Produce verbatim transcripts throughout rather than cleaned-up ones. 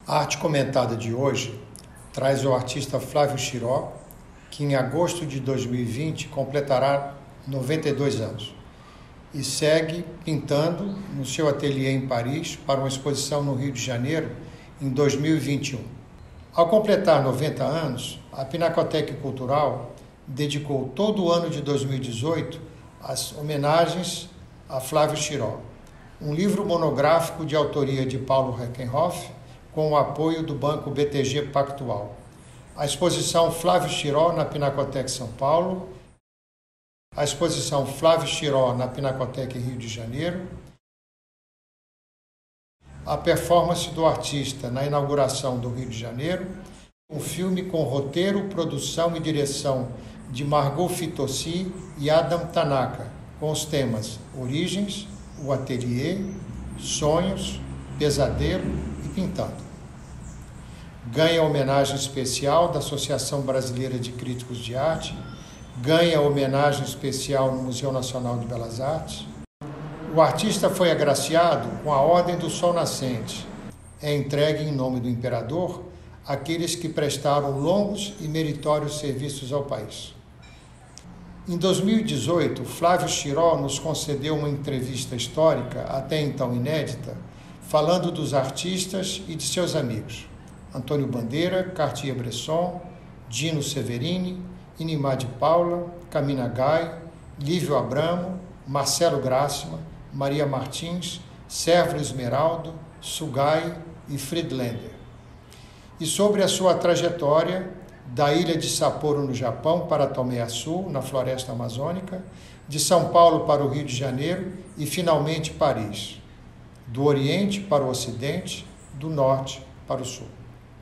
A arte comentada de hoje traz o artista Flávio Schiró, que em agosto de dois mil e vinte completará noventa e dois anos e segue pintando no seu ateliê em Paris para uma exposição no Rio de Janeiro em dois mil e vinte e um. Ao completar noventa anos, a Pinacoteca Cultural dedicou todo o ano de dois mil e dezoito às homenagens a Flávio Schiró, um livro monográfico de autoria de Paulo Reckenhoff, com o apoio do Banco B T G Pactual. A exposição Flávio Schiró na Pinacoteca São Paulo, a exposição Flávio Schiró na Pinacoteca Rio de Janeiro, a performance do artista na inauguração do Rio de Janeiro, um filme com roteiro, produção e direção de Margot Fitossi e Adam Tanaka, com os temas Origens, O Ateliê, Sonhos, Pesadelo e Pintando. Ganha homenagem especial da Associação Brasileira de Críticos de Arte, ganha homenagem especial no Museu Nacional de Belas Artes. O artista foi agraciado com a Ordem do Sol Nascente. É entregue em nome do imperador àqueles que prestaram longos e meritórios serviços ao país. Em dois mil e dezoito, Flávio Schiró nos concedeu uma entrevista histórica, até então inédita, falando dos artistas e de seus amigos. Antônio Bandeira, Cartier-Bresson, Dino Severini, Inimar de Paula, Camina Gai, Lívio Abramo, Marcelo Grassmann, Maria Martins, Sérgio Esmeraldo, Sugai e Friedlander. E sobre a sua trajetória da ilha de Sapporo, no Japão, para Tomé-Açu, na floresta amazônica, de São Paulo para o Rio de Janeiro e, finalmente, Paris. Do Oriente para o Ocidente, do Norte para o Sul.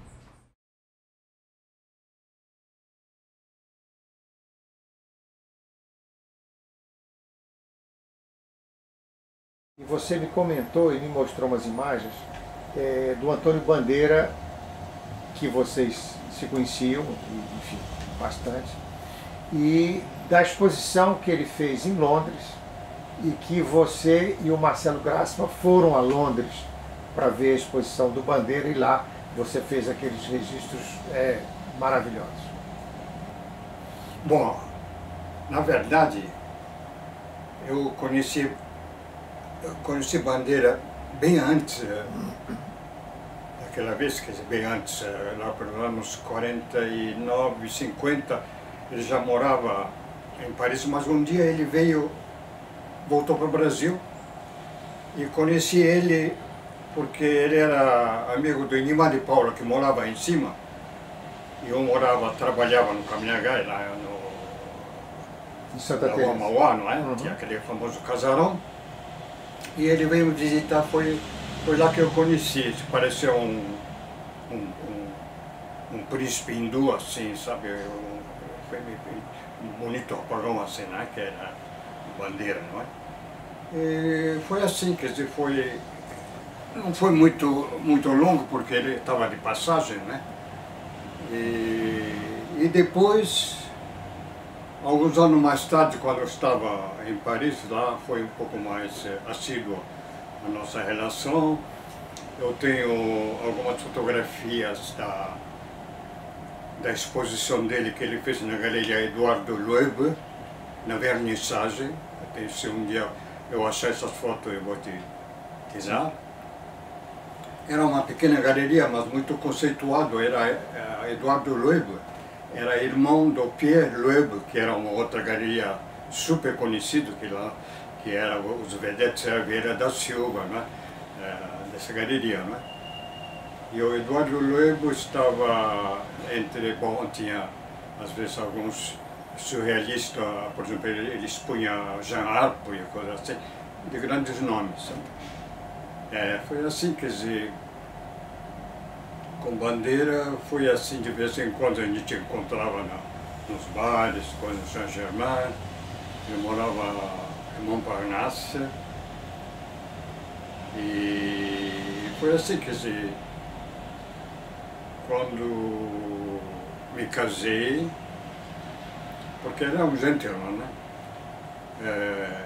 E você me comentou e me mostrou umas imagens é, do Antônio Bandeira, que vocês se conheciam, enfim, bastante, e da exposição que ele fez em Londres, e que você e o Marcelo Grassmann foram a Londres para ver a exposição do Bandeira, e lá você fez aqueles registros é, maravilhosos. Bom, na verdade, eu conheci Eu conheci Bandeira bem antes, daquela vez, quer dizer, bem antes, lá pelos anos quarenta e nove, cinquenta, ele já morava em Paris, mas um dia ele veio, voltou para o Brasil, e conheci ele porque ele era amigo do Inimar de Paula, que morava em cima, e eu morava, trabalhava no Caminhagai, lá no, em Santa na Teresa. Rua Mauá, não é? Uhum. Tinha aquele famoso casarão. E ele veio me visitar, foi, foi lá que eu conheci, parecia um, um, um, um príncipe hindu, assim, sabe, um, um bonito apagão assim, né, que era Bandeira, não é? E foi assim, quer dizer, foi, não foi muito, muito longo, porque ele estava de passagem, né, e, e depois, alguns anos mais tarde, quando eu estava em Paris, lá foi um pouco mais assíduo a nossa relação. Eu tenho algumas fotografias da, da exposição dele que ele fez na Galeria Eduardo Loeb, na vernissagem. Até se um dia eu achar essas fotos, eu vou te dizer. Era uma pequena galeria, mas muito conceituado, era Eduardo Loeb. Era irmão do Pierre Loeb, que era uma outra galeria super conhecida, que lá, que era os vedetes Vieira da Silva, né? É, dessa galeria, né? E o Eduardo Loeb estava entre, bom, tinha às vezes alguns surrealistas, por exemplo, eles punham Jean Arpo e coisas assim, de grandes nomes. É, foi assim, quer dizer, com Bandeira foi assim, de vez em quando a gente encontrava na, nos bares, coisas no Saint-Germain. Eu morava em Montparnasse e foi assim, quer dizer, quando me casei, porque era um gentleman, né? É,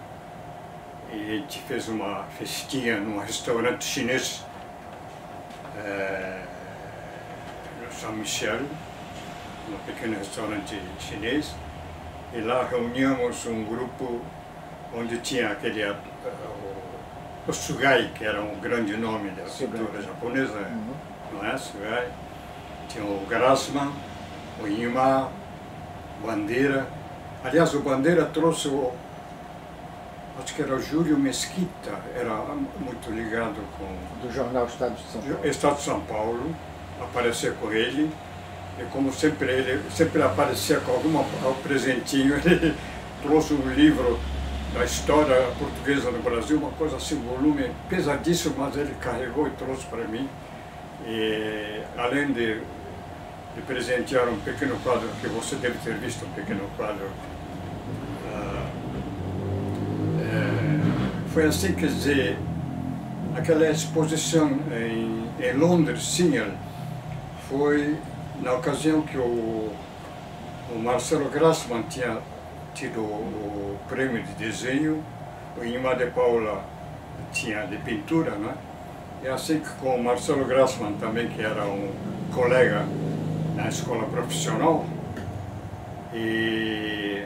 e a gente fez uma festinha num restaurante chinês é, no São Michel, num pequeno restaurante chinês, e lá reuníamos um grupo onde tinha aquele, uh, o, o Sugai, que era um grande nome da cultura japonesa, uhum. Não é? Sugai. Tinha o Grassman, o Inma, o Bandeira. Aliás, o Bandeira trouxe o, acho que era o Júlio Mesquita, era muito ligado com... Do jornal Estado de São Paulo. Estado de São Paulo, aparecer com ele. E como sempre ele sempre aparecia com algum presentinho, ele trouxe um livro da história portuguesa no Brasil, uma coisa assim, um volume pesadíssimo, mas ele carregou e trouxe para mim. E além de, de presentear um pequeno quadro, que você deve ter visto, um pequeno quadro, uh, é, foi assim, quer dizer, aquela exposição em, em Londres, sim, foi na ocasião que o, o Marcelo Grassman tinha tido o prêmio de desenho, o Inma de Paula tinha de pintura, né? E assim que com o Marcelo Grassman também, que era um colega na escola profissional, e,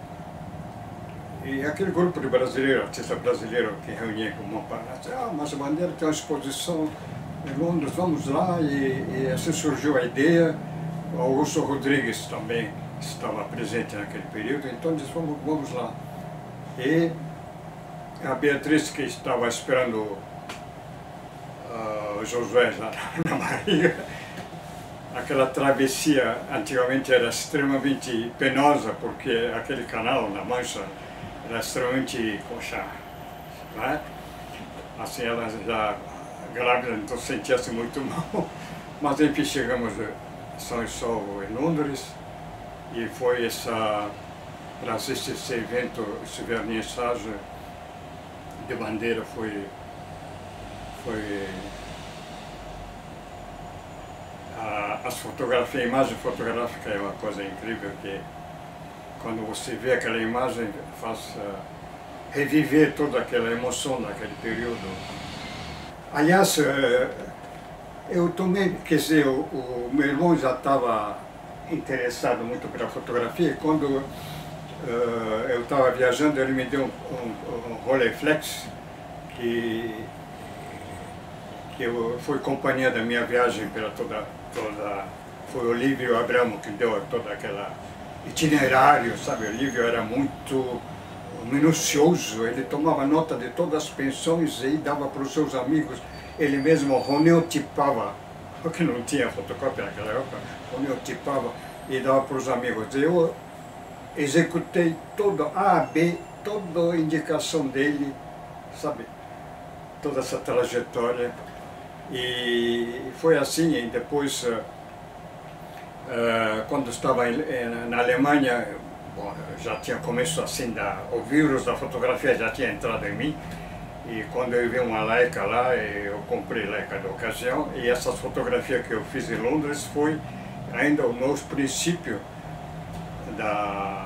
e aquele grupo de brasileiros, artista brasileiro que reunia com o Montparnasse, disse, ah, mas a Bandeira tem uma exposição em Londres, vamos lá, e, e assim surgiu a ideia. O Augusto Rodrigues também estava presente naquele período, então disse, vamos, vamos lá. E a Beatriz, que estava esperando uh, o Josué lá na Bahia, aquela travessia antigamente era extremamente penosa, porque aquele canal na Mancha era extremamente coxa, né? Assim, ela já grávida, então sentia-se muito mal, mas enfim, chegamos a São Salvo em Londres, e foi essa, para assistir esse evento, esse vernissage de Bandeira, foi, foi a, as fotografias, a imagem fotográfica é uma coisa incrível, que quando você vê aquela imagem, faz uh, reviver toda aquela emoção daquele período. Aliás, eu também, quer dizer, o, o meu irmão já estava interessado muito pela fotografia, e quando uh, eu estava viajando, ele me deu um, um, um Rolleiflex, que, que eu, foi companhia da minha viagem pela toda, toda... Foi o Lívio Abramo que deu toda aquela itinerário, sabe? O Lívio era muito minucioso, ele tomava nota de todas as pensões e dava para os seus amigos, ele mesmo ronneotipava, porque não tinha fotocópia naquela época, ronneotipava e dava para os amigos. Eu executei toda A, B, toda a indicação dele, sabe, toda essa trajetória, e foi assim. E depois, uh, uh, quando estava em, na Alemanha, bom, já tinha começo assim, da, o vírus da fotografia já tinha entrado em mim, e quando eu vi uma Leica lá, eu comprei Leica da ocasião, e essas fotografias que eu fiz em Londres foi ainda o nosso princípio da,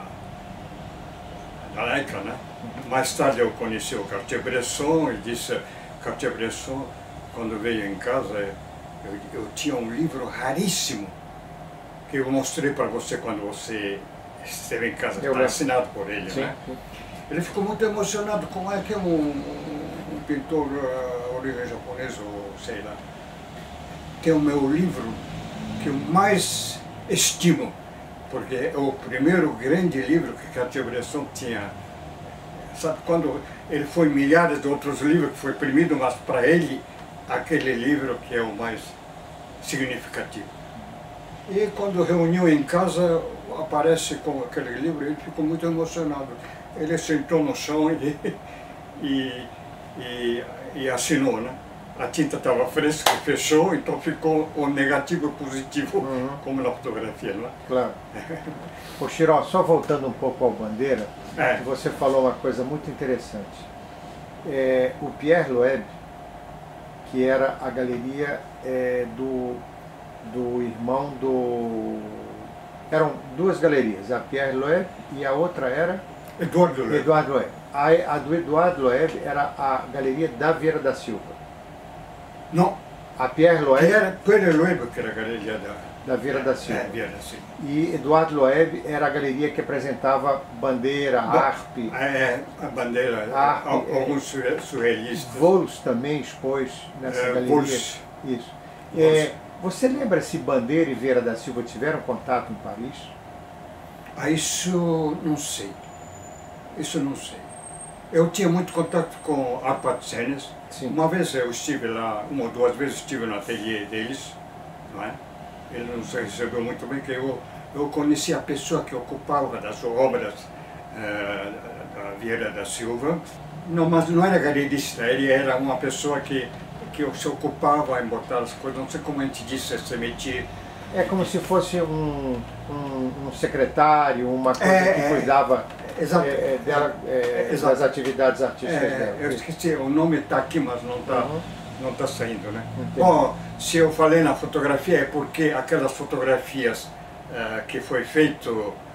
da Leica, né? Mais tarde eu conheci o Cartier-Bresson e disse, Cartier-Bresson, quando veio em casa, eu, eu tinha um livro raríssimo, que eu mostrei para você quando você esteve em casa, está assinado por ele, sim, né? Sim. Ele ficou muito emocionado, como é que um, um, um pintor uh, origem japonês, ou sei lá, tem o meu livro que eu mais estimo, porque é o primeiro grande livro que Cartier-Bresson tinha. Sabe, quando ele foi milhares de outros livros que foi imprimido, mas para ele, aquele livro que é o mais significativo. E quando reuniu em casa, aparece com aquele livro, ele ficou muito emocionado. Ele sentou no chão e, e, e, e assinou, né? A tinta estava fresca, fechou, então ficou o negativo e positivo, uhum, como na fotografia, não é? Claro. Ô Chiró, só voltando um pouco ao Bandeira, é. Você falou uma coisa muito interessante. É, o Pierre Loeb, que era a galeria é, do, do irmão do... Eram duas galerias, a Pierre Loeb e a outra era... Eduardo Loeb. Eduardo Loeb. A, a do Eduardo Loeb era a galeria da Vieira da Silva. Não, A Pierre Que Loeb, era Pierre Loeb, que era a galeria da, da Vieira da Silva. É, Vieira da Silva. E Eduardo Loeb era a galeria que apresentava bandeira, harpe. É, a bandeira, Harpe, alguns é, surrealistas. Vols também expôs nessa É, galeria. Vols. Isso. Vols. É, você lembra se Bandeira e Vieira da Silva tiveram contato em Paris? Ah, isso não sei. Isso não sei. Eu tinha muito contato com Arpad Senes. Sim. Uma vez eu estive lá, uma ou duas vezes estive no ateliê deles, não é? Ele não se recebeu muito bem, que eu, eu conheci a pessoa que ocupava das obras uh, da Vieira da Silva. Não, mas não era galerista, ele era uma pessoa que, que se ocupava em botar as coisas, não sei como a gente disse, esse métier. É como se fosse um, um, um secretário, uma coisa É, que é, cuidava exato. é, dela, é, Exato. das atividades artísticas É, dela. eu esqueci, o nome está aqui, mas não está Uhum. não tá saindo, né? Entendi. Bom, se eu falei na fotografia é porque aquelas fotografias uh, que foi feito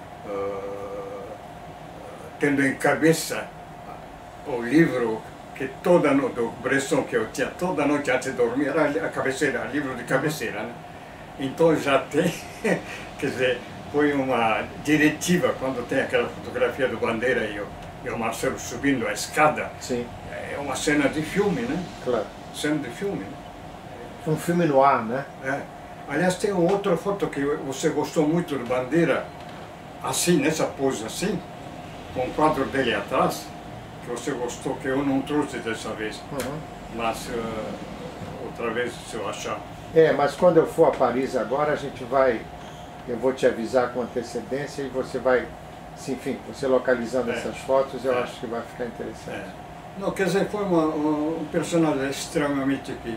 uh, tendo em cabeça o livro que toda noite, do Bresson que eu tinha toda noite antes de dormir, era a cabeceira, livro de cabeceira, né? Então já tem, quer dizer, foi uma diretiva quando tem aquela fotografia do Bandeira e o, e o Marcelo subindo a escada. Sim, É uma cena de filme, né? claro. Cena de filme. Né? Um filme no ar, né? É. Aliás, tem uma outra foto que você gostou muito do Bandeira, assim, nessa pose assim, com o quadro dele atrás, que você gostou, que eu não trouxe dessa vez, Uhum. mas uh, outra vez se eu achar. É, mas quando eu for a Paris agora, a gente vai, eu vou te avisar com antecedência e você vai, se, enfim, você localizando É. essas fotos, eu É. acho que vai ficar interessante. É. Não, quer dizer, foi uma, uma, um personagem extremamente que,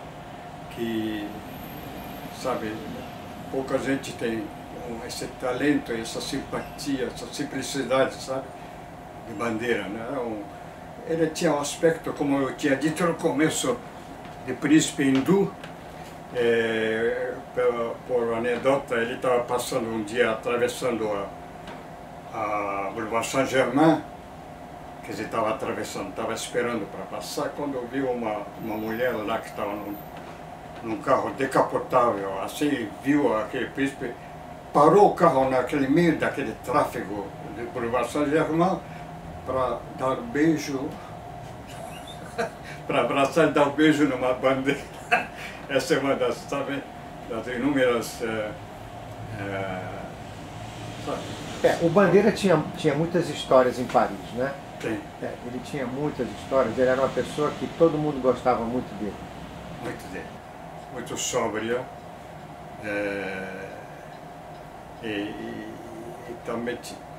que, sabe, pouca gente tem esse talento, essa simpatia, essa simplicidade, sabe, de Bandeira, né? Um, ele tinha um aspecto, como eu tinha dito no começo, de príncipe hindu. É, por, por anedota, ele estava passando um dia atravessando a, a Boulevard Saint-Germain, quer dizer, estava atravessando, estava esperando para passar, quando eu vi uma, uma mulher lá que estava num, num carro decapotável, assim, viu aquele príncipe, parou o carro naquele meio daquele tráfego de Boulevard Saint-Germain para dar um beijo, para abraçar e dar um beijo numa bandeira. Essa é uma das, sabe, das inúmeras... Uh, uh, sabe? É, o Bandeira tinha, tinha muitas histórias em Paris, né? Tem. É, ele tinha muitas histórias, ele era uma pessoa que todo mundo gostava muito dele. Muito dele. Muito sóbria. É, e, e, e também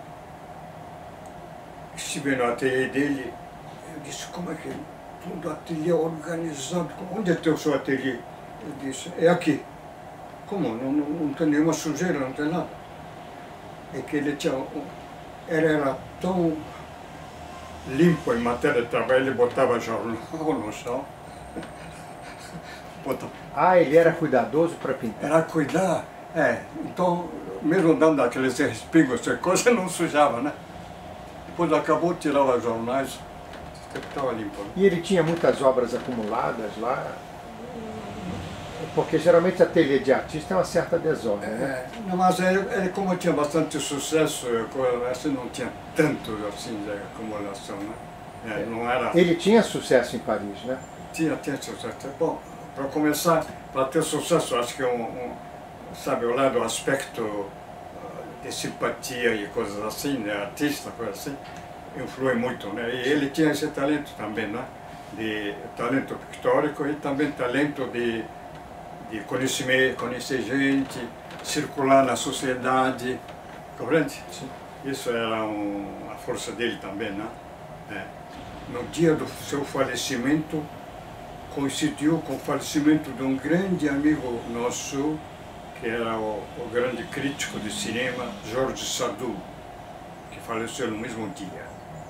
estive no ateliê dele, eu disse, como é que tudo ateliê organizado, onde é teu seu ateliê? Ele disse, é aqui. Como? Não, não, não tem nenhuma sujeira, não tem nada. É que ele tinha, ele era tão limpo em matéria de trabalho, ele botava jornal no chão. Botava. Ah, ele era cuidadoso para pintar. Era cuidar, é, então, mesmo dando aqueles respingos, essa coisa, não sujava, né? Depois acabou, tirava os jornais, estava limpo. Né? E ele tinha muitas obras acumuladas lá, porque geralmente ateliê de artista é uma certa desordem, né? É, não, mas ele, ele, como tinha bastante sucesso, assim, não tinha tanto assim de acumulação, né? É, não era... Ele tinha sucesso em Paris, né? Tinha, tinha sucesso. Bom, para começar, para ter sucesso, acho que um, um, sabe, o lado, o aspecto uh, de simpatia e coisas assim, né? Artista, coisa assim, influi muito, né? E ele tinha esse talento também, né? De talento pictórico e também talento de de conhecer, conhecer gente, circular na sociedade, compreende? Sim. Isso era um, a força dele também, né? É. No dia do seu falecimento, coincidiu com o falecimento de um grande amigo nosso, que era o, o grande crítico de cinema, Jorge Sardou, que faleceu no mesmo dia.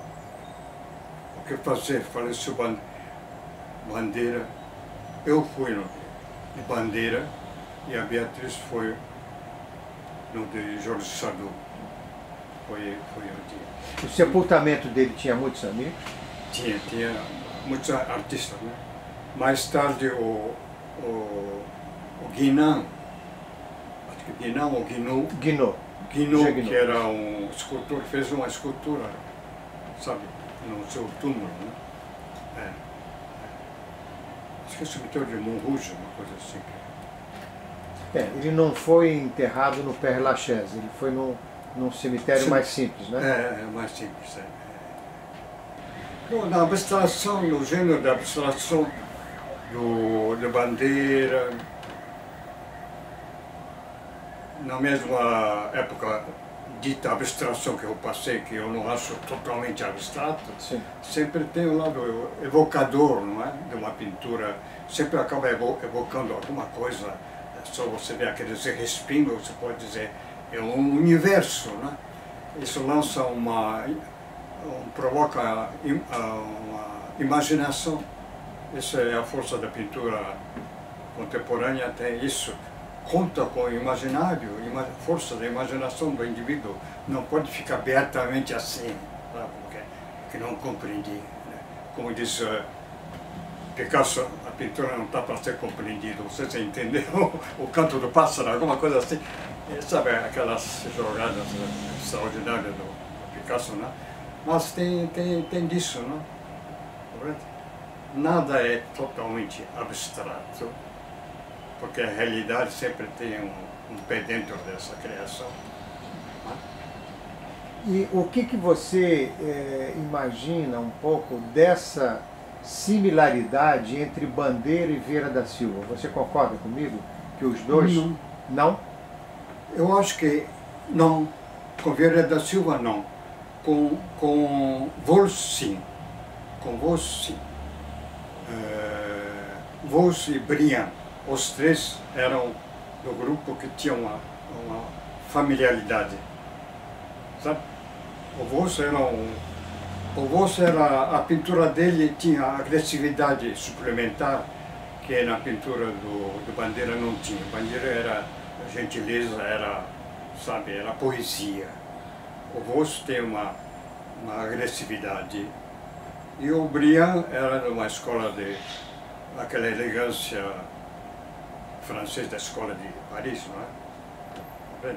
O que fazer? Faleceu Bandeira, eu fui no de Bandeira e a Beatriz foi no de Jorge Sardou. Foi, foi o dia. O sepultamento dele tinha muitos amigos? Tinha, tinha muitos artistas, né? Mais tarde o, o, o Guinan, acho que Guinan ou Guinou, Guinou. Guinou, que era um escultor, fez uma escultura, sabe, no seu túmulo, né? É, é. Acho que é o cemitério de Montrouge, uma coisa assim. É, ele não foi enterrado no Père Lachaise, ele foi num, num cemitério Sim. mais simples, né? É, é mais simples. É. Na abstração, no gênero da abstração do, de bandeira, na mesma época dita abstração que eu passei, que eu não acho totalmente abstrato, Sim. sempre tem um lado evocador, não é? De uma pintura, sempre acaba evo evocando alguma coisa, só você vê aqueles respingos, você pode dizer, é um universo, né? Isso lança uma, um, provoca uma imaginação, essa é a força da pintura contemporânea, tem isso. Conta com o imaginário, a força da imaginação do indivíduo, não pode ficar abertamente assim, sabe? Que, que não compreendi. Né? Como diz uh, Picasso, a pintura não está para ser compreendida, você já entendeu? O canto do pássaro, alguma coisa assim, e, sabe, aquelas jogadas extraordinárias do, do Picasso, né? Mas tem, tem, tem disso, né? Nada é totalmente abstrato, porque a realidade sempre tem um, um pé dentro dessa criação. Né? E o que, que você é, imagina um pouco dessa similaridade entre Bandeira e Vieira da Silva? Você concorda comigo que os dois... Não. Não? Eu acho que não. Com Vieira da Silva, não. Com, com Walsh, sim. Com Walsh, sim. Uh, Walsh e Briand. Os três eram do grupo que tinha uma, uma familiaridade, sabe? O Walsh era um, o Walsh era, a pintura dele tinha agressividade suplementar que na pintura do, do Bandeira não tinha. Bandeira era gentileza, era, sabe, era poesia. O Walsh tem uma, uma agressividade. E o Briand era de uma escola de aquela elegância francês da escola de Paris, não é?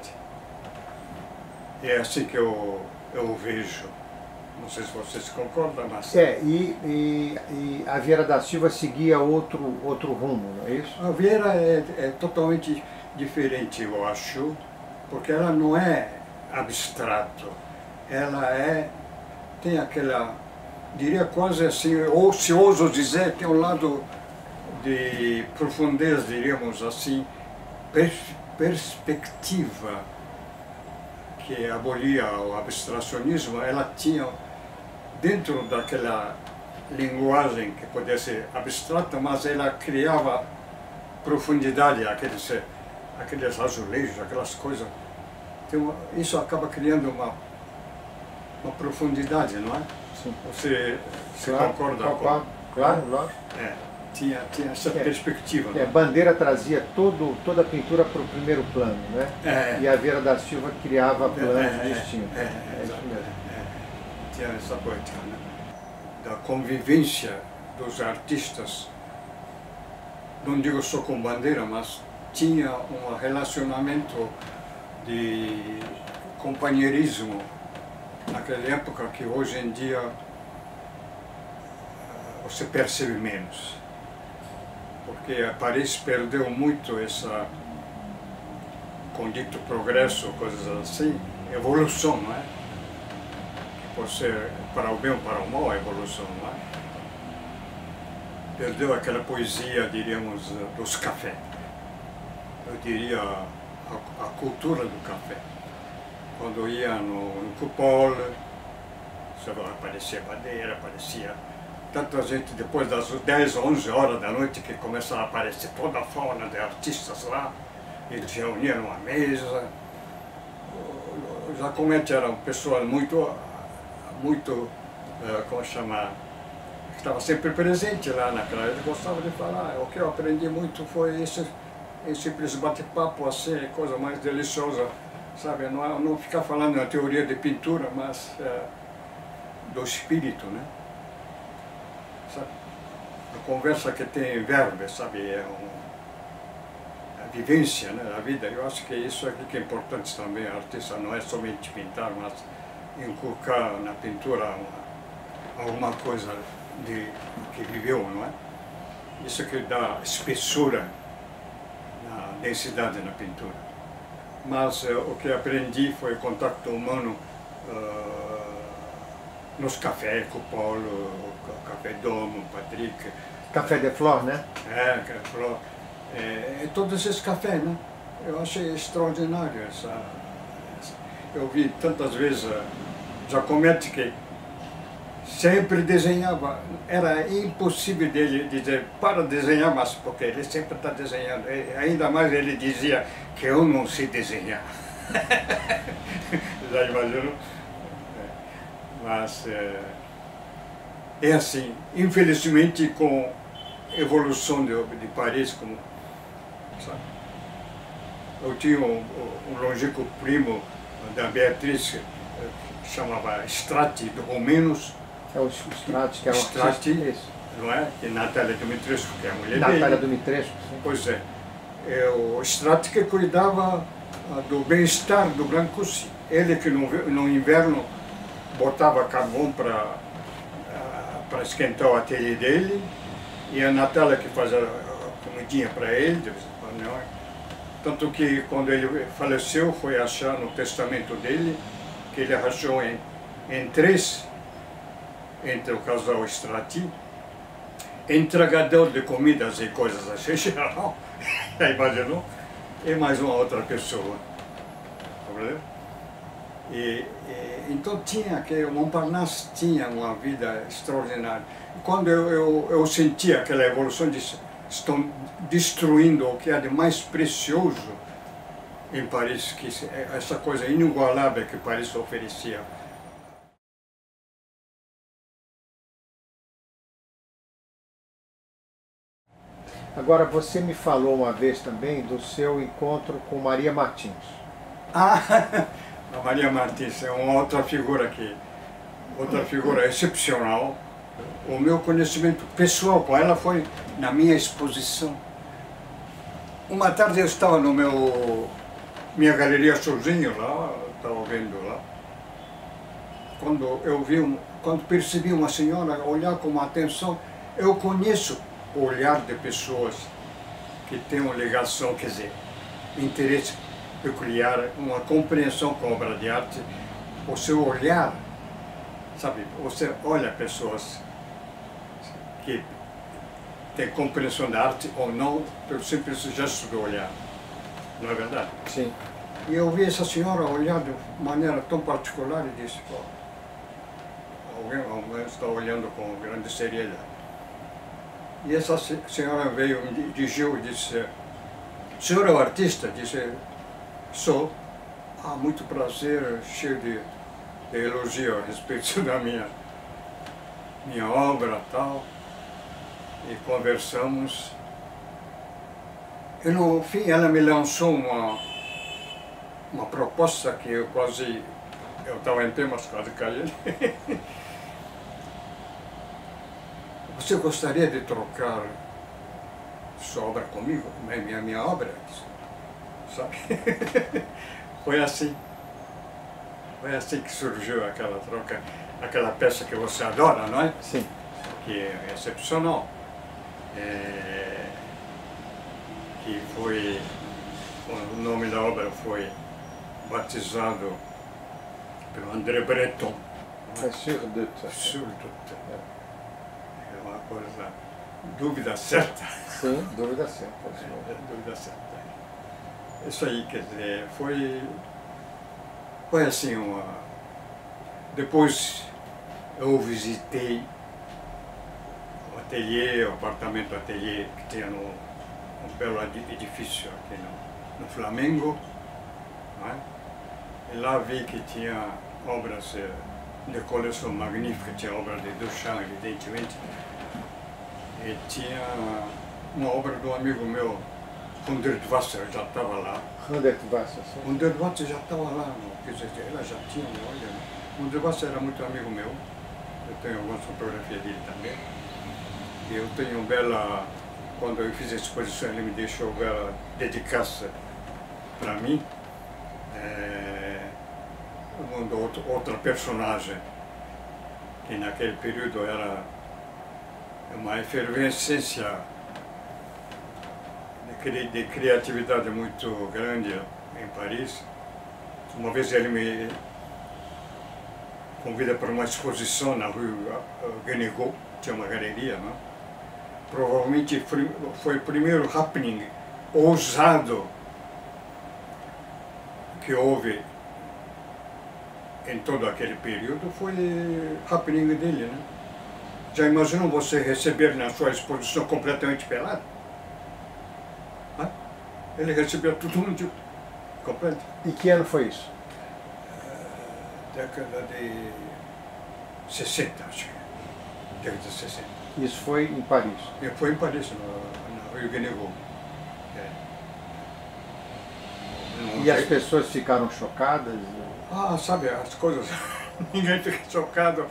É assim que eu, eu vejo. Não sei se vocês concordam, mas... É, e, e, e a Vieira da Silva seguia outro, outro rumo, não é isso? A Vieira é, é totalmente diferente, eu acho, porque ela não é abstrato. Ela é... tem aquela... diria quase assim, ou se ouso dizer, tem um lado de profundeza, diríamos assim, pers perspectiva que abolia o abstracionismo. Ela tinha, dentro daquela linguagem que podia ser abstrata, mas ela criava profundidade, aqueles, aqueles azulejos, aquelas coisas. Uma, isso acaba criando uma, uma profundidade, não é? Sim. Você, você claro, concorda? Claro, com... claro, claro. É. Tinha, tinha essa é, perspectiva. É, Bandeira trazia todo, toda a pintura para o primeiro plano, né? É, e a Vieira da Silva criava planos é, distintos. É, é, é, é isso mesmo. É, tinha essa poética, né? Da convivência dos artistas, não digo só com Bandeira, mas tinha um relacionamento de companheirismo naquela época que hoje em dia você percebe menos. Porque Paris perdeu muito essa, com dito progresso, coisas assim, evolução, não é? Que pode ser para o bem ou para o mal a evolução, não é? Perdeu aquela poesia, diríamos, dos cafés. Eu diria a, a cultura do café. Quando ia no, no Coupole, aparecia Bandeira, aparecia tanta gente, depois das dez, onze horas da noite, que começava a aparecer toda a fauna de artistas lá, eles se reuniam numa mesa. O Giacometti era uma pessoa muito, muito, como chama, que estava sempre presente lá naquela, ele gostava de falar. O que eu aprendi muito foi esse, esse simples bate-papo, assim, coisa mais deliciosa, sabe, não, não ficar falando na teoria de pintura, mas é, do espírito, né? Sabe? A conversa que tem verbo, sabe, é um, a vivência, né, da vida. Eu acho que isso aqui que é importante também. O artista não é somente pintar, mas inculcar na pintura uma, alguma coisa de, que viveu, não é? Isso que dá espessura, na densidade na pintura. Mas uh, o que aprendi foi o contato humano uh, nos cafés com o Paulo, o Café Domo, o Patrick. Café de Flor, né? É, Café de Flor. É, todos esses cafés, né? Eu achei extraordinário essa, essa. Eu vi tantas vezes uh, Giacometti que sempre desenhava. Era impossível dele dizer para desenhar, mas porque ele sempre está desenhando. E ainda mais ele dizia que eu não sei desenhar. Já imaginou? Mas é, é assim, infelizmente com a evolução de, de Paris, como, sabe? Eu tinha um, um longínquo primo da Beatriz, que chamava Strati, do Romenos. É o Strati, que é o Strati, artista, não é? E Natália Dumitrescu, que é a mulher Natália dele. Dumitrescu, sim. Pois é. É o Strati que cuidava ah, do bem-estar do Brancusi. Ele que no, no inverno botava carvão para ah, para esquentar o ateliê dele, e a Natália que fazia a comidinha para ele, não é? Tanto que quando ele faleceu foi achar no testamento dele que ele arranjou em, em três, entre o casal Strati, entregador de comidas e coisas assim, geral, imaginou? E mais uma outra pessoa. E, e, então tinha que, o Montparnasse tinha uma vida extraordinária. Quando eu, eu, eu senti aquela evolução de estão destruindo o que há de mais precioso em Paris, que essa coisa inigualável que Paris oferecia. Agora, você me falou uma vez também do seu encontro com Maria Martins. Ah, a Maria Martins é uma outra figura aqui, outra figura excepcional. O meu conhecimento pessoal com ela foi na minha exposição. Uma tarde eu estava no meu minha galeria sozinho lá, estava vendo lá. Quando eu vi, um, quando percebi uma senhora olhar com uma atenção, eu conheço o olhar de pessoas que têm uma ligação, quer dizer, interesse peculiar, uma compreensão com a obra de arte. O seu olhar, sabe, você olha pessoas que têm compreensão da arte ou não pelo simples gesto do olhar, não é verdade? Sim. E eu vi essa senhora olhar de maneira tão particular e disse, pô, alguém, alguém está olhando com grande seriedade. E essa senhora veio, me dirigiu e disse, senhor é o artista? Disse, sou. Ah, muito prazer, cheio de, de elogio a respeito da minha, minha obra e tal. E conversamos. E no fim ela me lançou uma, uma proposta que eu quase, eu estava em pé, mas quase caí. Você gostaria de trocar sua obra comigo? Minha, minha obra? Sabe? Foi assim. Foi assim que surgiu aquela troca, aquela peça que você adora, não é? Sim. Que é excepcional. É, que foi, o nome da obra foi batizado pelo André Breton. É Sur-Doute. Sur-Doute. É uma coisa, dúvida certa. Sim, dúvida certa. É, dúvida certa. Isso aí, quer dizer, foi, foi assim uma... Depois eu visitei o ateliê, o apartamento ateliê que tinha no, um belo edifício aqui no, no Flamengo, não é? E lá vi que tinha obras de coleção magnífica, tinha obras de Duchamp, evidentemente, e tinha uma obra do amigo meu, Hundertwasser, já estava lá. Hundertwasser, sim. Hundertwasser já estava lá, quer dizer, ela já tinha, olha, Hundertwasser era muito amigo meu, eu tenho algumas fotografias dele também. E eu tenho uma bela, quando eu fiz a exposição, ele me deixou ela dedicar-se para mim. É, outro, outra personagem, que naquele período era uma efervescência de, de criatividade muito grande em Paris. Uma vez ele me convida para uma exposição na rua Guénégaud, tinha uma galeria, não? Provavelmente foi, foi o primeiro happening ousado que houve em todo aquele período, foi o happening dele, né? Já imaginou você receber na sua exposição completamente pelado? Ah? Ele recebeu todo mundo completo. E que ano foi isso? Uh, década de sessenta, acho que. Década de sessenta. Isso foi em Paris? E foi em Paris, na, na Rue Guénégaud. É. E as pessoas ficaram chocadas? Ah, sabe, as coisas, ninguém fica chocado.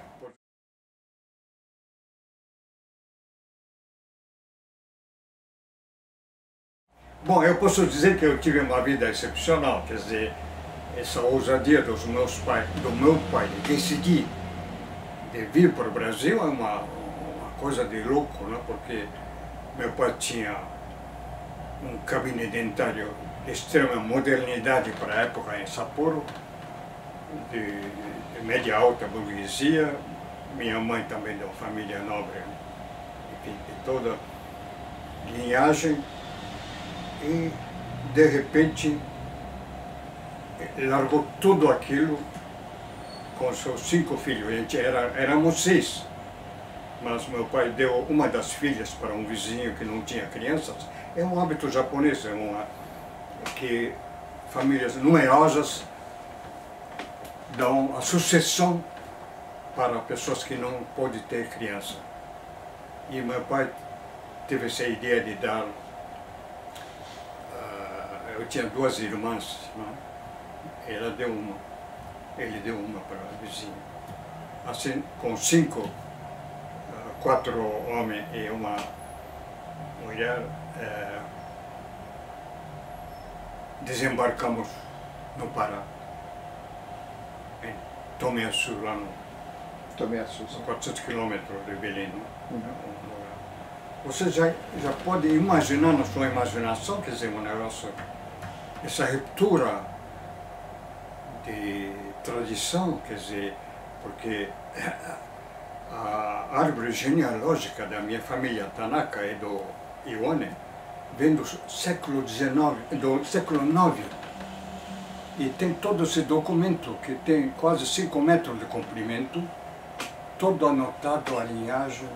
Bom, eu posso dizer que eu tive uma vida excepcional, quer dizer, essa ousadia dos meus pais, do meu pai de decidir de vir para o Brasil é uma, uma coisa de louco, né? Porque meu pai tinha um gabinete dentário de extrema modernidade para a época em Sapporo, de, de média alta burguesia, minha mãe também de uma família nobre, enfim, de toda linhagem. E, de repente, largou tudo aquilo com seus cinco filhos. A gente era, éramos seis, mas meu pai deu uma das filhas para um vizinho que não tinha crianças. É um hábito japonês, é uma, que famílias numerosas dão a sucessão para pessoas que não podem ter criança. E meu pai teve essa ideia de dar. Eu tinha duas irmãs, não? Ela deu uma, ele deu uma para a vizinha. Assim, com cinco, quatro homens e uma mulher, é, desembarcamos no Pará, em Tomé-Açu, lá no Tomé-Açu, quatrocentos quilômetros de Belém. Não? Uhum. Você já, já pode imaginar na sua imaginação, quer dizer, um negócio, essa ruptura de tradição, quer dizer, porque a árvore genealógica da minha família Tanaka e do Iwane vem do século dezenove, do século nove, e tem todo esse documento que tem quase cinco metros de comprimento, todo anotado, a linhagem.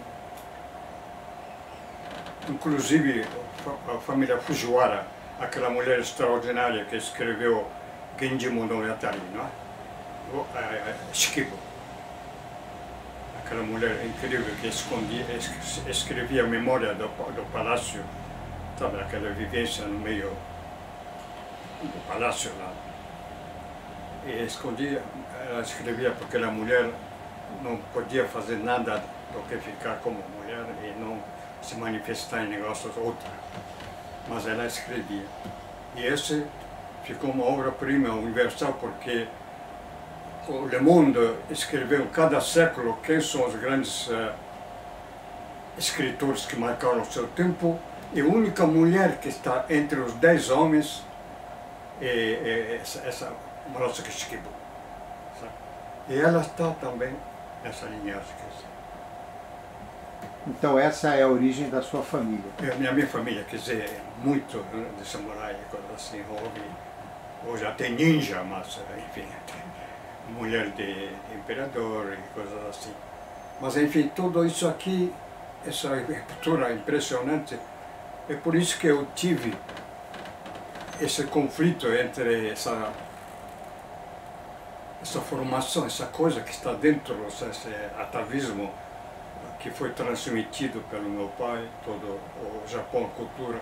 Inclusive a família Fujiwara, aquela mulher extraordinária que escreveu Genji Monogatari, não é? Shikibu. Aquela mulher incrível que escondia, escrevia a memória do, do palácio, sabe, aquela vivência no meio do palácio lá. E escondia, ela escrevia porque aquela mulher não podia fazer nada do que ficar como mulher e não se manifestar em negócios outros, mas ela escrevia. E esse ficou uma obra-prima universal, porque o Le Monde escreveu cada século quem são os grandes uh, escritores que marcaram o seu tempo, e a única mulher que está entre os dez homens é, é essa, essa Murasaki Shikibu. E ela está também nessa linhagem. Então essa é a origem da sua família? É, minha, minha família, quer dizer, muito, né, de samurai, coisa assim, houve, hoje até ninja, mas enfim, mulher de, de imperador e coisas assim. Mas enfim, tudo isso aqui, essa ruptura impressionante, é por isso que eu tive esse conflito entre essa, essa formação, essa coisa que está dentro, esse atavismo, que foi transmitido pelo meu pai, todo o Japão, a cultura,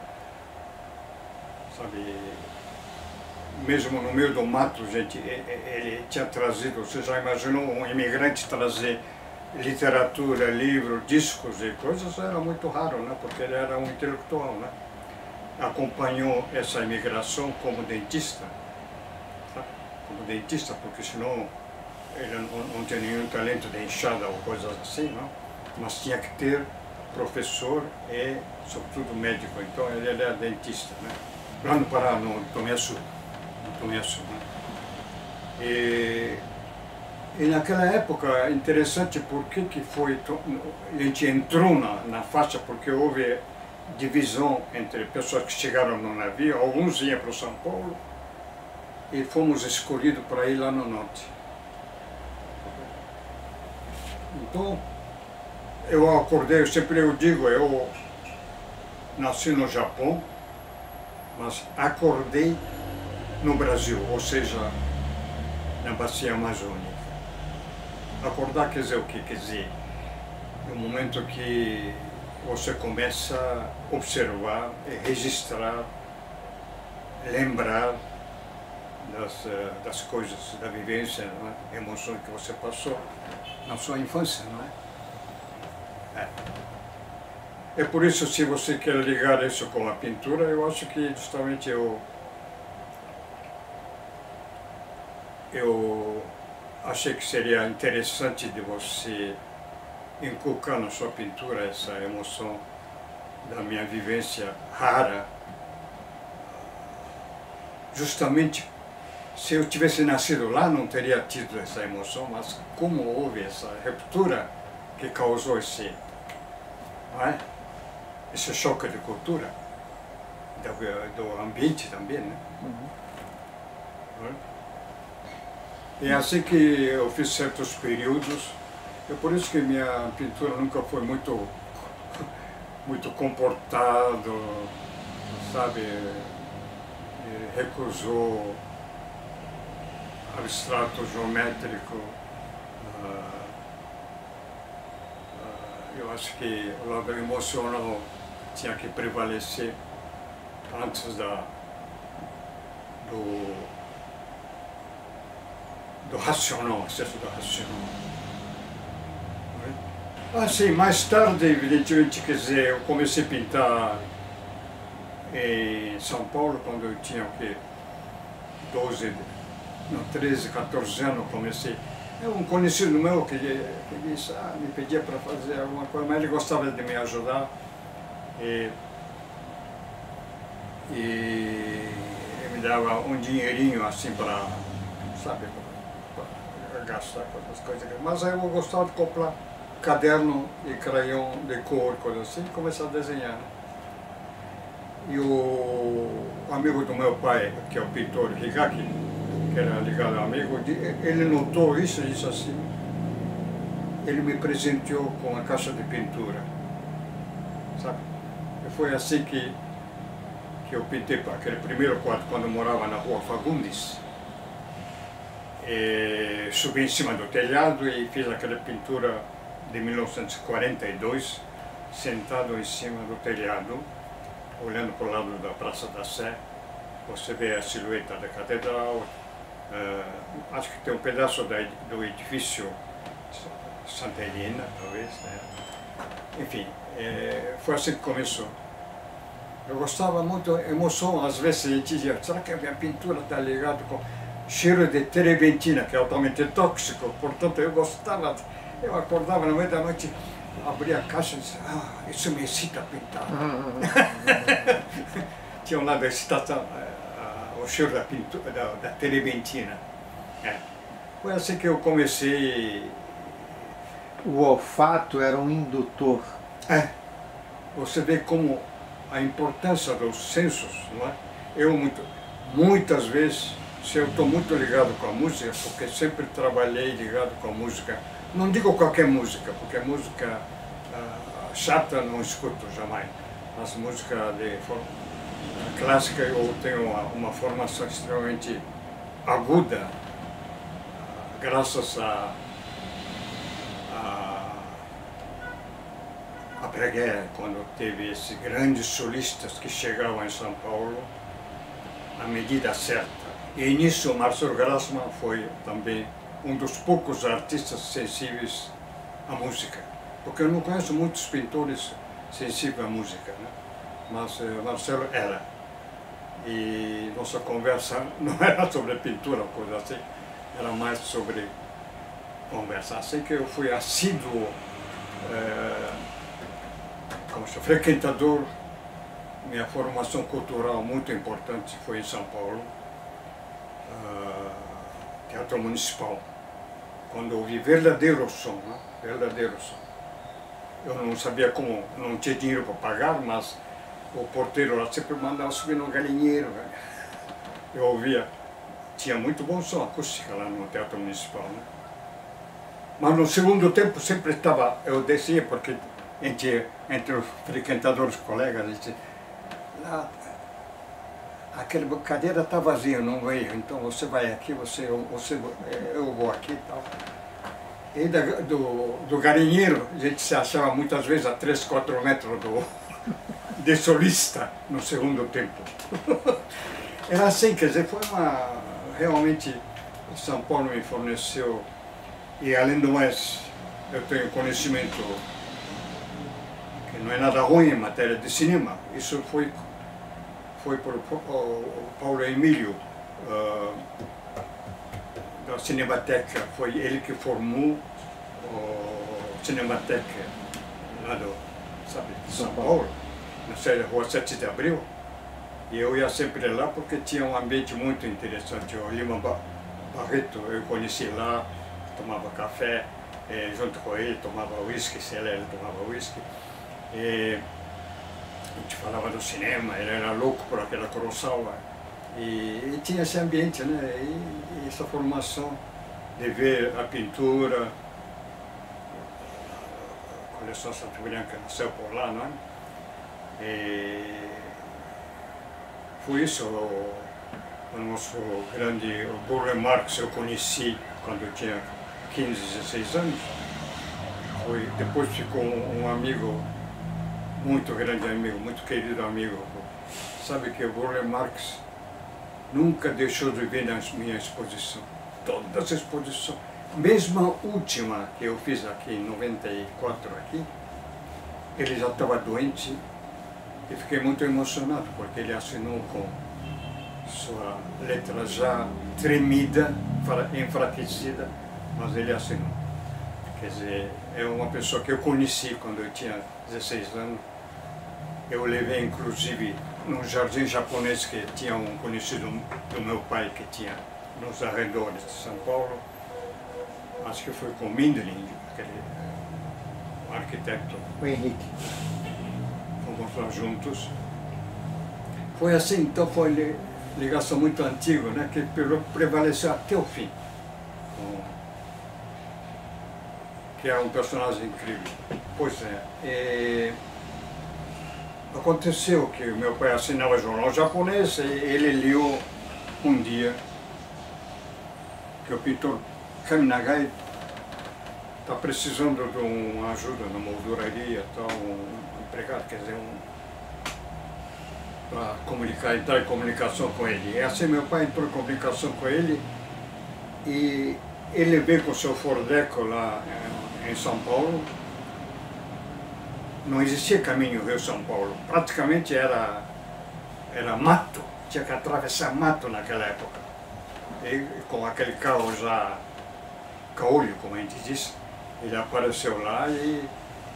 sabe, mesmo no meio do mato, gente, ele tinha trazido, você já imaginou um imigrante trazer literatura, livro, discos e coisas era muito raro, né? Porque ele era um intelectual, né? Acompanhou essa imigração como dentista, tá? Como dentista, porque senão ele não, não tinha nenhum talento de enxada ou coisas assim, não? Mas tinha que ter professor e, sobretudo, médico. Então ele era dentista, né? Lá no Pará, no Tomé Sul, no Tomé Sul, né? E, e naquela época, interessante porque que foi, a gente entrou na, na faixa porque houve divisão entre pessoas que chegaram no navio, alguns iam para o São Paulo e fomos escolhidos para ir lá no norte. Então, eu acordei, eu sempre eu digo, eu nasci no Japão, mas acordei no Brasil, ou seja, na Bacia Amazônica. Acordar quer dizer o que? Quer dizer, no momento que você começa a observar, registrar, lembrar das, das coisas, da vivência, não é? Emoções que você passou na sua infância, não é? É. É por isso, se você quer ligar isso com a pintura, eu acho que justamente eu eu achei que seria interessante de você inculcar na sua pintura essa emoção da minha vivência rara. Justamente, se eu tivesse nascido lá, não teria tido essa emoção, mas como houve essa ruptura que causou esse, não é? Esse choque de cultura, do, do ambiente também, né? Uhum. É assim que eu fiz certos períodos. É por isso que minha pintura nunca foi muito, muito comportado, sabe? E recusou abstrato, geométrico. Uh, uh, eu acho que o lado emocional tinha que prevalecer antes da, do, do racional, excesso do racional. Assim, mais tarde, evidentemente, quer dizer, eu comecei a pintar em São Paulo quando eu tinha o quê? doze, não, treze, quatorze anos, comecei. É um conhecido meu que, que disse, ah, me pedia para fazer alguma coisa, mas ele gostava de me ajudar. E, e ele me dava um dinheirinho assim para, sabe, para gastar com essas coisas. Mas aí eu gostava de comprar caderno e crayon de cor, coisa assim, e começar a desenhar. E o amigo do meu pai, que é o pintor Higaki, que era ligado amigo, ele notou isso e disse assim, ele me presenteou com uma caixa de pintura, sabe? E foi assim que, que eu pintei aquele primeiro quadro quando eu morava na rua Fagundes. E subi em cima do telhado e fiz aquela pintura de mil novecentos e quarenta e dois, sentado em cima do telhado, olhando para o lado da Praça da Sé. Você vê a silhueta da catedral, uh, acho que tem um pedaço da, do edifício Santa Helena, talvez, né? Enfim, é, foi assim que começou. Eu gostava muito da emoção, às vezes a gente dizia, será que a minha pintura está ligada com cheiro de terebentina, que é altamente tóxico, portanto eu gostava. Eu acordava no meio da noite, abria a caixa e disse, ah, isso me excita a pintar. Tinha um lado da excitação, uh, uh, o cheiro da, pintura, da, da terebentina. É. Foi assim que eu comecei. O olfato era um indutor. É. Você vê como a importância dos sensos, não é? Eu muito, muitas vezes, se eu estou muito ligado com a música, porque sempre trabalhei ligado com a música. Não digo qualquer música, porque música uh, chata não escuto jamais. Mas música de forma clássica eu tenho uma, uma formação extremamente aguda, uh, graças a, a, a Breguet, quando teve esses grandes solistas que chegavam em São Paulo na medida certa. E nisso Marcelo Grassmann foi também um dos poucos artistas sensíveis a música, porque eu não conheço muitos pintores sensíveis à música, né? Mas uh, Marcelo era. E nossa conversa não era sobre pintura ou coisa assim, era mais sobre conversa. Assim que eu fui assíduo, uh, como se frequentador. Minha formação cultural muito importante foi em São Paulo, uh, Teatro Municipal, quando eu ouvi verdadeiro som, né? Verdadeiro som. Eu não sabia como, não tinha dinheiro para pagar, mas o porteiro lá sempre mandava subir no galinheiro. Né? Eu ouvia, tinha muito bom som acústica lá no Teatro Municipal. Né? Mas no segundo tempo sempre estava, eu descia, porque entre, entre os frequentadores, colegas, a gente, lá, aquela cadeira está vazia, não veio, então você vai aqui, você, você, eu vou aqui e tal. E da, do, do galinheiro, a gente se achava muitas vezes a três, quatro metros do, de solista no segundo tempo. Era assim, quer dizer, foi uma... Realmente, São Paulo me forneceu, e além do mais, eu tenho conhecimento que não é nada ruim em matéria de cinema. Isso foi foi por o Paulo Emílio, uh, da Cinemateca, foi ele que formou o Cinemateca lá do, sabe, de São Paulo, na série Rua sete de Abril, e eu ia sempre lá porque tinha um ambiente muito interessante. O Lima Barreto eu conheci lá, tomava café, eh, junto com ele, tomava uísque, se ele, ele tomava uísque. E a gente falava do cinema, ele era louco por aquela Kurosawa. E, e tinha esse ambiente, né? E, e essa formação de ver a pintura, a coleção Santo Branca nasceu por lá, não é? E foi isso, o, o nosso grande o Burle Marx eu conheci quando eu tinha quinze, dezesseis anos. Foi, depois ficou um, um amigo, muito grande amigo, muito querido amigo. Sabe que o Burle Marx nunca deixou de ver na minha exposição. Todas as exposições, mesmo a última que eu fiz aqui em noventa e quatro aqui, ele já estava doente e fiquei muito emocionado porque ele assinou com sua letra já tremida, enfraquecida, mas ele assinou. Quer dizer, é uma pessoa que eu conheci quando eu tinha dezesseis anos. Eu levei inclusive num jardim japonês que tinha um conhecido do meu pai que tinha nos arredores de São Paulo. Acho que foi com Mindlin, aquele um arquiteto. O Henrique. Fomos lá juntos. Foi assim, então foi ligação muito antiga, né, que prevaleceu até o fim. Que é um personagem incrível. Pois é. E aconteceu que meu pai assinava jornal japonês e ele leu um dia que o pintor Kaminagai está precisando de uma ajuda na molduraria, tal, um empregado, quer dizer, um, para comunicar, entrar em comunicação com ele. E assim meu pai entrou em comunicação com ele e ele veio com o seu Fordeco lá em São Paulo. Não existia caminho Rio-São Paulo, praticamente era, era mato, tinha que atravessar mato naquela época. E com aquele carro já caolho, como a gente diz, ele apareceu lá e,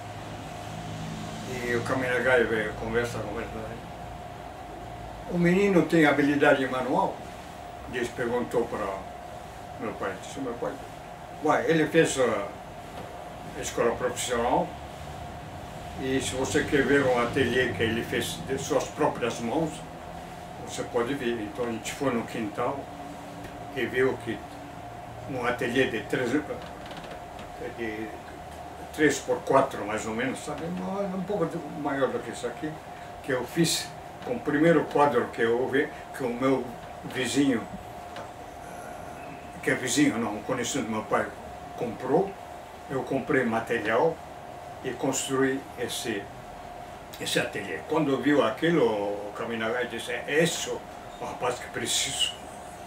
e o Kaminagai veio, conversa, conversa. O menino tem habilidade manual? Ele perguntou para meu pai, disse, meu pai, uai, ele fez a escola profissional, e se você quer ver um ateliê que ele fez de suas próprias mãos, você pode ver. Então a gente foi no quintal e viu que um ateliê de três, de três por quatro mais ou menos, sabe? Um pouco maior do que isso aqui, que eu fiz com o primeiro quadro que eu vi, que o meu vizinho, que é vizinho, não, um conhecido do meu pai, comprou. Eu comprei material e construí esse, esse ateliê. Quando viu aquilo, o Kaminagai disse, é isso, o rapaz que preciso.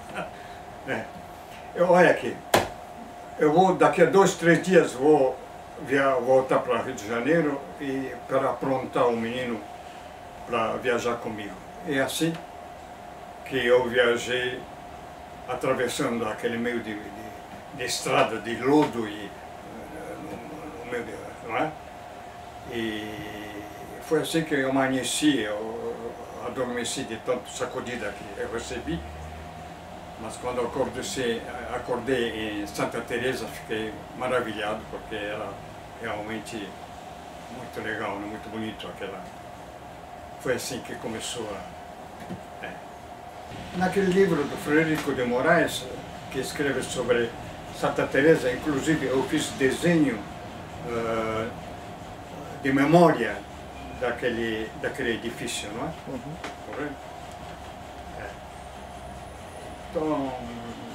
É. Eu, olha aqui, eu vou, daqui a dois, três dias, vou via, voltar para Rio de Janeiro e para aprontar o menino para viajar comigo. É assim que eu viajei atravessando aquele meio de, de, de estrada, de lodo e no, no meio de, não é? E foi assim que eu amanheci, eu adormeci de tanto sacudida que eu recebi. Mas quando eu acordei, acordei em Santa Teresa, fiquei maravilhado, porque era realmente muito legal, muito bonito aquela. Foi assim que começou a... É. Naquele livro do Frederico de Moraes, que escreve sobre Santa Teresa, inclusive eu fiz desenho uh, de memória daquele, daquele edifício, não é? Uhum. É. Então,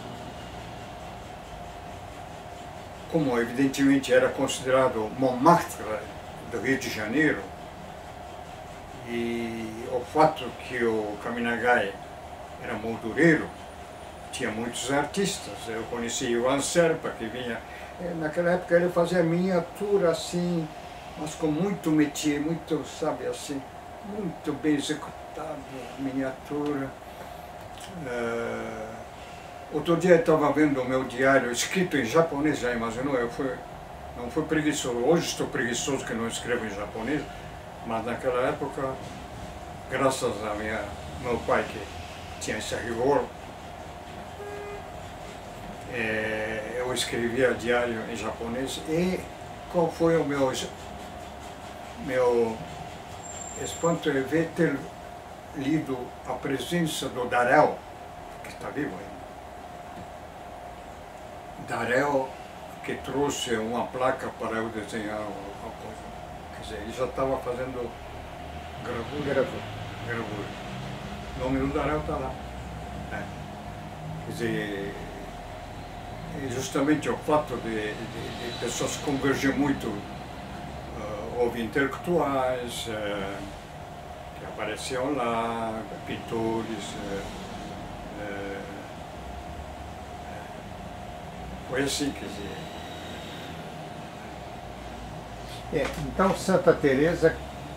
como evidentemente era considerado Montmartre do Rio de Janeiro, e o fato que o Kaminagai era moldureiro, tinha muitos artistas. Eu conheci Ivan Serpa, que vinha... Naquela época ele fazia miniatura assim, mas com muito métier, muito, sabe, assim, muito bem executado, miniatura. Uh, outro dia eu estava vendo o meu diário escrito em japonês, já imaginou? Eu fui, não fui preguiçoso, hoje estou preguiçoso que não escrevo em japonês, mas naquela época, graças a minha, meu pai que tinha esse rigor, é, eu escrevia diário em japonês. E qual foi o meu, meu espanto é ver ter lido a presença do Darel, que está vivo ainda. Darel, que trouxe uma placa para eu desenhar alguma coisa. Quer dizer, ele já estava fazendo gravura. Gravura. gravura. O nome do Darel está lá. É. Quer dizer, justamente o fato de, de, de pessoas convergir muito, uh, houve intelectuais uh, que apareciam lá, pintores, uh, uh, foi assim, quer dizer. É, então Santa Teresa,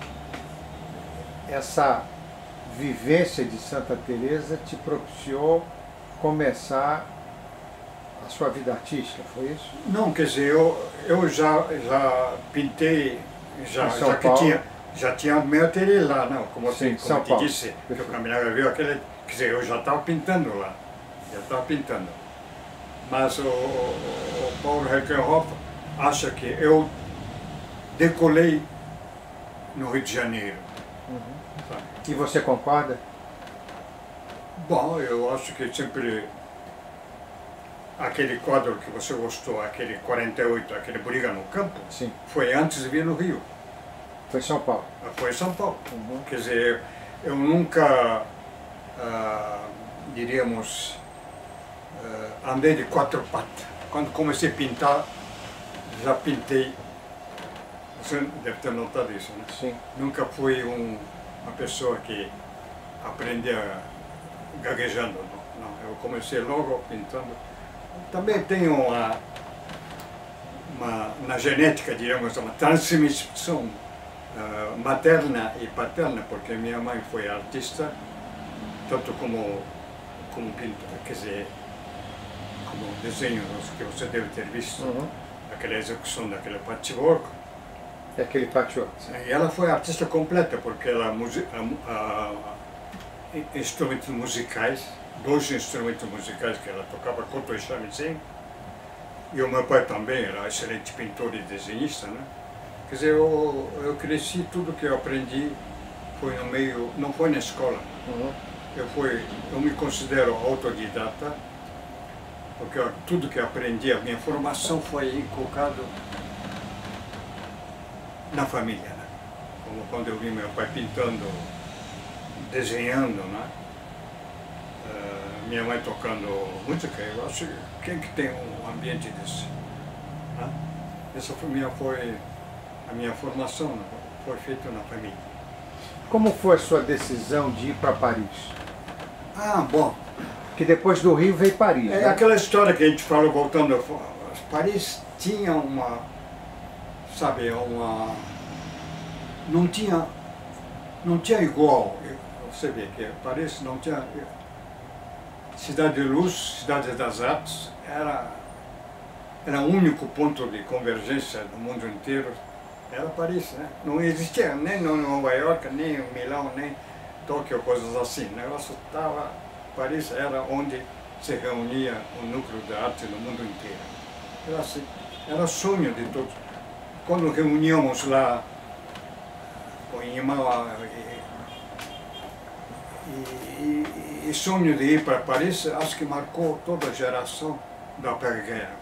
essa vivência de Santa Teresa te propiciou começar a sua vida artística, foi isso? Não, quer dizer, eu, eu já, já pintei, já, já que tinha, já tinha meu ateliê lá, não, como, Sim, assim, como te Paulo. disse, Perfeito. Que o Kaminagai viu aquele, quer dizer, eu já estava pintando lá, já estava pintando. Mas o, o, o Paulo Herkenhoff acha que eu decolei no Rio de Janeiro. Uhum. E você concorda? Bom, eu acho que sempre aquele quadro que você gostou, aquele quarenta e oito, aquele Briga no Campo, Sim. foi antes de vir no Rio. Foi em São Paulo? Foi em São Paulo. Uhum. Quer dizer, eu nunca, ah, diríamos, ah, andei de quatro patas. Quando comecei a pintar, já pintei. Você deve ter notado isso, né? Sim. Nunca fui um, uma pessoa que aprendia gaguejando, não. não. Eu comecei logo pintando. Também tenho uma, uma na genética, diríamos, uma transmissão uh, materna e paterna, porque minha mãe foi artista, tanto como, como pintor, quer dizer, como desenho que você deve ter visto, uhum. Aquela execução daquele patchwork. É aquele patchwork. E ela foi artista completa, porque ela a, a, a, instrumentos musicais, dois instrumentos musicais que ela tocava, koto e shamisen, e o meu pai também era excelente pintor e desenhista, né? Quer dizer, eu, eu cresci, tudo que eu aprendi foi no meio, não foi na escola. Uhum. Eu, fui, eu me considero autodidata, porque eu, tudo que eu aprendi, a minha formação foi inculcado na família, né? Como quando eu vi meu pai pintando, desenhando, né? Uh, minha mãe tocando música, eu acho que quem que tem um ambiente desse? Né? Essa foi, minha, foi a minha formação, né? Foi feita na família. Como foi a sua decisão de ir para Paris? Ah, bom. Que depois do Rio veio Paris, É, né? aquela história que a gente falou, voltando, Paris tinha uma sabe, uma... não tinha, não tinha igual. Você vê que Paris não tinha... Cidade de Luz, Cidade das Artes, era, era o único ponto de convergência do mundo inteiro, era Paris, né? Não existia nem Nova York, nem Milão, nem Tóquio, coisas assim. O negócio estava... Paris era onde se reunia o núcleo da arte no mundo inteiro. Era assim, era sonho de todos. Quando reuníamos lá em Imauá, e, e, e sonho de ir para Paris, acho que marcou toda a geração da pós-guerra.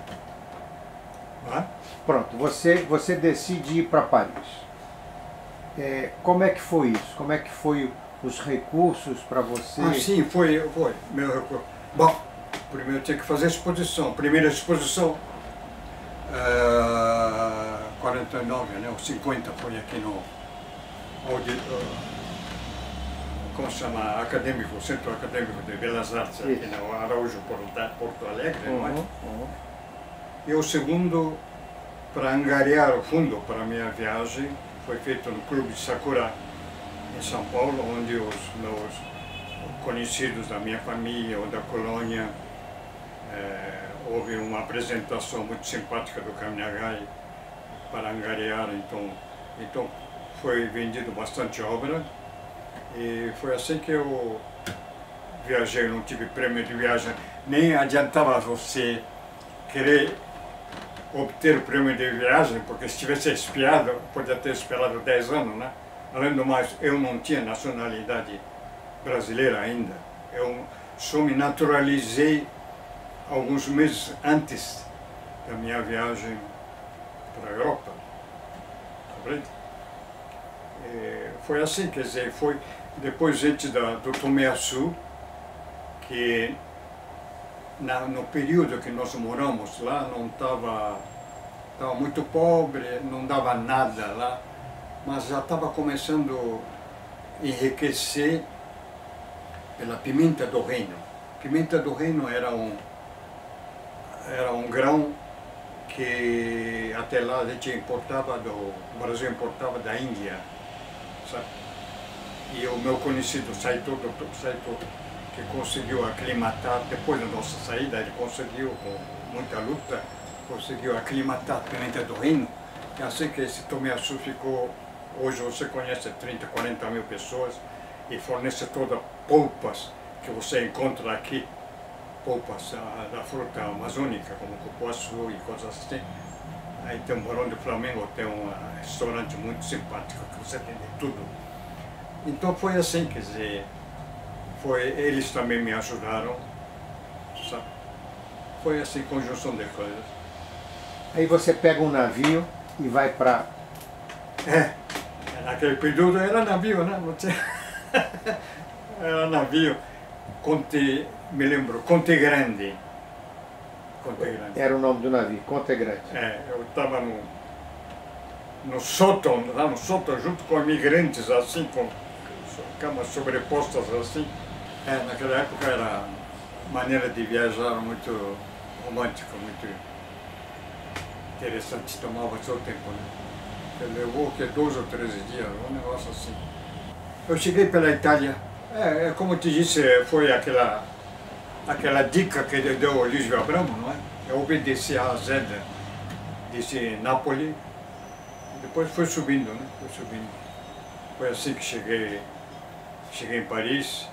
É? Pronto, você, você decide ir para Paris. É, como é que foi isso? Como é que foi os recursos para você? Ah, sim, foi, foi. Meu recurso. Bom, primeiro tinha que fazer a exposição. Primeira exposição, uh, quarenta e nove, né, ou cinquenta, foi aqui no... Como se chama? Acadêmico, Centro Acadêmico de Belas Artes, aqui no Araújo, Porto Alegre, uhum, não é? Uhum. E o segundo, para angariar o fundo para a minha viagem, foi feito no Clube de Sakura, em São Paulo, onde os meus conhecidos da minha família ou da colônia, eh, houve uma apresentação muito simpática do Kaminagai para angariar, então, então foi vendido bastante obra. E foi assim que eu viajei, não tive prêmio de viagem. Nem adiantava você querer obter o prêmio de viagem, porque se tivesse espiado, podia ter esperado dez anos, né? Além do mais, eu não tinha nacionalidade brasileira ainda. Eu só me naturalizei alguns meses antes da minha viagem para a Europa. E foi assim, quer dizer, foi depois gente da, do Tomé-Açu, que na, no período que nós moramos lá não estava estava muito pobre, não dava nada lá, mas já estava começando a enriquecer pela pimenta do reino. Pimenta do reino era um, era um grão que até lá a gente importava, do, o Brasil importava da Índia, sabe? E o meu conhecido Saito, doutor Saito, que conseguiu aclimatar, depois da nossa saída, ele conseguiu, com muita luta, conseguiu aclimatar a pimenta do reino. É assim que esse Tomé-Açu ficou, hoje você conhece trinta, quarenta mil pessoas e fornece todas polpas que você encontra aqui, polpas da fruta amazônica, como cupuaçu e coisas assim. Aí tem o Barão do Flamengo, tem um restaurante muito simpático que você tem de tudo. Então foi assim, quer dizer, foi, eles também me ajudaram, sabe? Foi assim, conjunção de coisas. Aí você pega um navio e vai para... É, naquele período era navio, né? Não tinha... Era navio, Conte, me lembro, Conte Grande. Conte Grande. Era o nome do navio, Conte Grande. É, eu estava no, no sótão, lá no sótão, junto com imigrantes, assim, com camas sobrepostas, assim. É, naquela época era maneira de viajar muito romântica, muito interessante, tomava seu tempo, né? Levou que dois ou treze dias, um negócio assim. Eu cheguei pela Itália, é, como eu te disse, foi aquela, aquela dica que ele deu ao Lísio Abramo, não é? Eu obedeci a Zeda, disse Nápoles, e depois foi subindo, né? Foi subindo. Foi assim que cheguei, cheguei em Paris.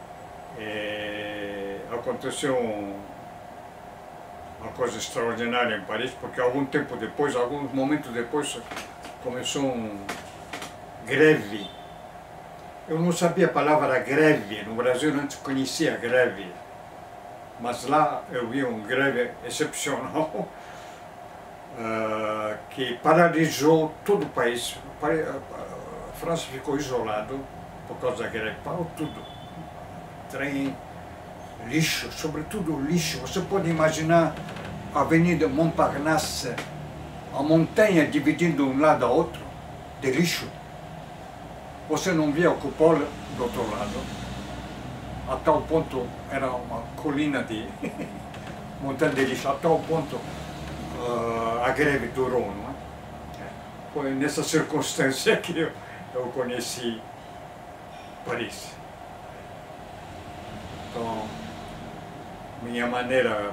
É, aconteceu um, uma coisa extraordinária em Paris, porque algum tempo depois, alguns momentos depois, começou um greve. Eu não sabia a palavra greve, no Brasil não se conhecia greve, mas lá eu vi um greve excepcional uh, que paralisou todo o país. A França ficou isolado por causa da greve, parou tudo. Trem, lixo, sobretudo lixo. Você pode imaginar a Avenida Montparnasse, a montanha dividindo um lado a outro, de lixo. Você não via o cupolo do outro lado. A tal ponto era uma colina de montanha de lixo, a tal ponto uh, a greve durou, não é? foi nessa circunstância que eu, eu conheci Paris. Então, minha maneira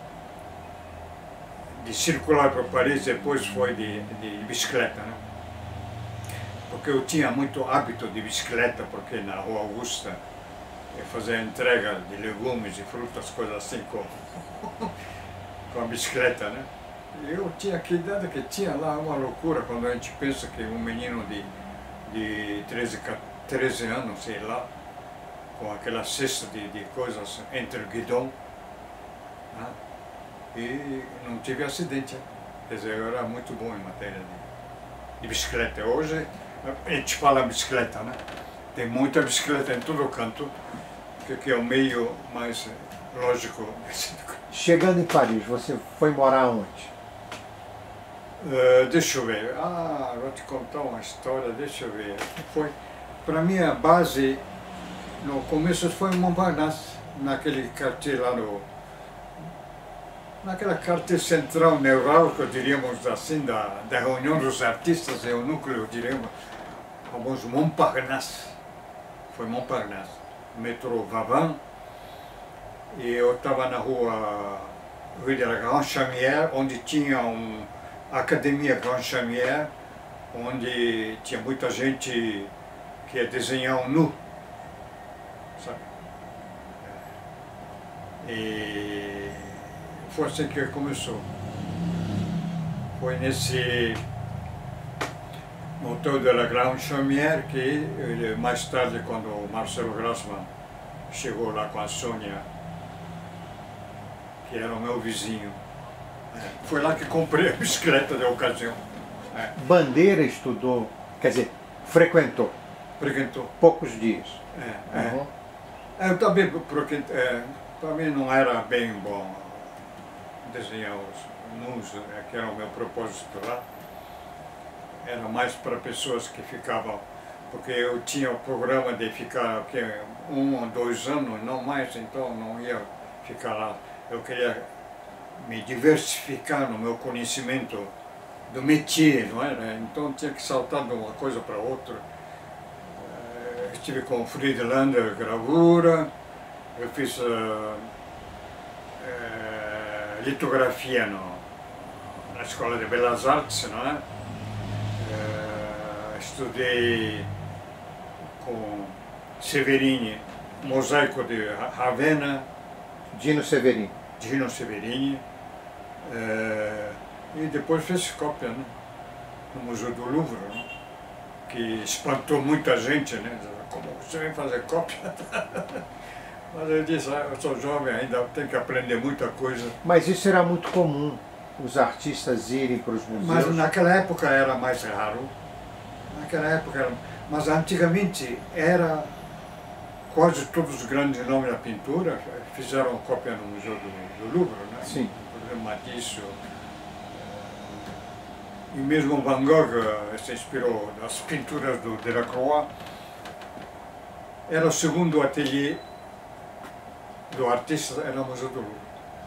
de circular para Paris depois foi de, de bicicleta, né? Porque eu tinha muito hábito de bicicleta, porque na Rua Augusta eu fazia entrega de legumes e frutas, coisas assim, com, com a bicicleta, né? E eu tinha que idade que tinha lá, uma loucura, quando a gente pensa que um menino de, de treze anos, sei lá, com aquela cesta de, de coisas entre o guidão, né? E não tive acidente. Quer dizer, eu era muito bom em matéria de, de bicicleta. Hoje a gente fala bicicleta, né? Tem muita bicicleta em todo canto, que, que é o meio mais lógico. Chegando em Paris, você foi morar onde? Uh, deixa eu ver. Ah, vou te contar uma história, deixa eu ver. Foi, para mim a base, no começo foi em Montparnasse, naquele quartier lá no... Naquela quartier central neurálgica, diríamos assim, da, da reunião dos artistas, é o núcleo, diríamos, famoso Montparnasse. Foi Montparnasse. Metrô Vavin. E eu estava na rua Rue de la Grande Chaumière, onde tinha um Academia Grande Chaumière, onde tinha muita gente que ia desenhar um nu, sabe? E foi assim que começou. Foi nesse Hotel de la Grande Chaumière que, mais tarde, quando o Marcelo Grassmann chegou lá com a Sônia, que era o meu vizinho, foi lá que comprei a bicicleta de ocasião. É. Bandeira estudou, quer dizer, frequentou? Frequentou. Poucos dias. É, é. Uhum. Eu também, porque é, para mim não era bem bom desenhar os nus, que era o meu propósito lá. Era mais para pessoas que ficavam, porque eu tinha o programa de ficar que, um ou dois anos, não mais, então não ia ficar lá. Eu queria me diversificar no meu conhecimento do métier, não era? Então tinha que saltar de uma coisa para outra. Estive com Friedlander gravura, eu fiz uh, uh, litografia no, na Escola de Belas Artes, não é? Uh, estudei com Severini, mosaico de Ravenna. Dino Severini. Dino Severini. Uh, e depois fez cópia, né? No Museu do Louvre, né? Que espantou muita gente, né? Como você vem fazer cópia? Mas eu disse, ah, eu sou jovem ainda, tenho que aprender muita coisa. Mas isso era muito comum, os artistas irem para os museus? Mas naquela época era mais raro. Naquela época era... Mas antigamente era... Quase todos os grandes nomes da pintura fizeram cópia no Museu do, do Louvre, né? Sim. Por exemplo, Matisse. E mesmo Van Gogh se inspirou das pinturas do Delacroix. Era o segundo ateliê do artista, era o Museu do Louvre.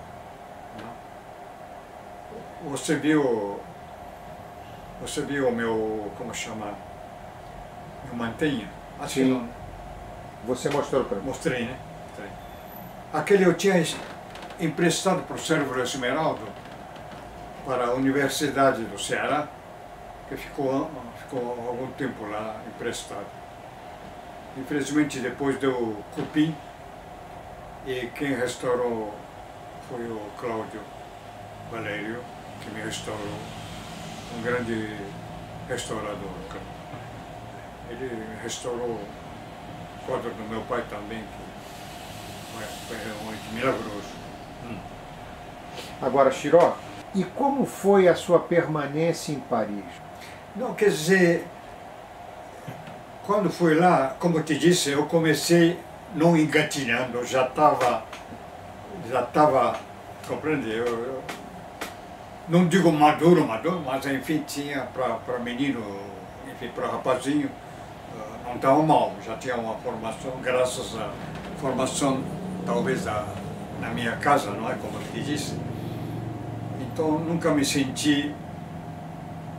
Você viu, você viu o meu, como chama, meu mantenha? Acho Sim. que não. Você mostrou para mim. Mostrei, né? Mostrei. Aquele eu tinha emprestado para o Cérebro Esmeralda, para a Universidade do Ceará, que ficou, ficou algum tempo lá emprestado. Infelizmente depois deu cupim e quem restaurou foi o Cláudio Valério, que me restaurou, um grande restaurador. Ele restaurou o quadro do meu pai também, que foi realmente milagroso. Hum. Agora, Chiró, e como foi a sua permanência em Paris? Não, quer dizer, quando fui lá, como eu te disse, eu comecei não engatinhando, já estava, já estava, compreende? Eu, eu não digo maduro, maduro, mas enfim, tinha para menino, enfim, para rapazinho, não estava mal, já tinha uma formação, graças à formação, talvez, da, na minha casa, não é, como eu te disse. Então, nunca me senti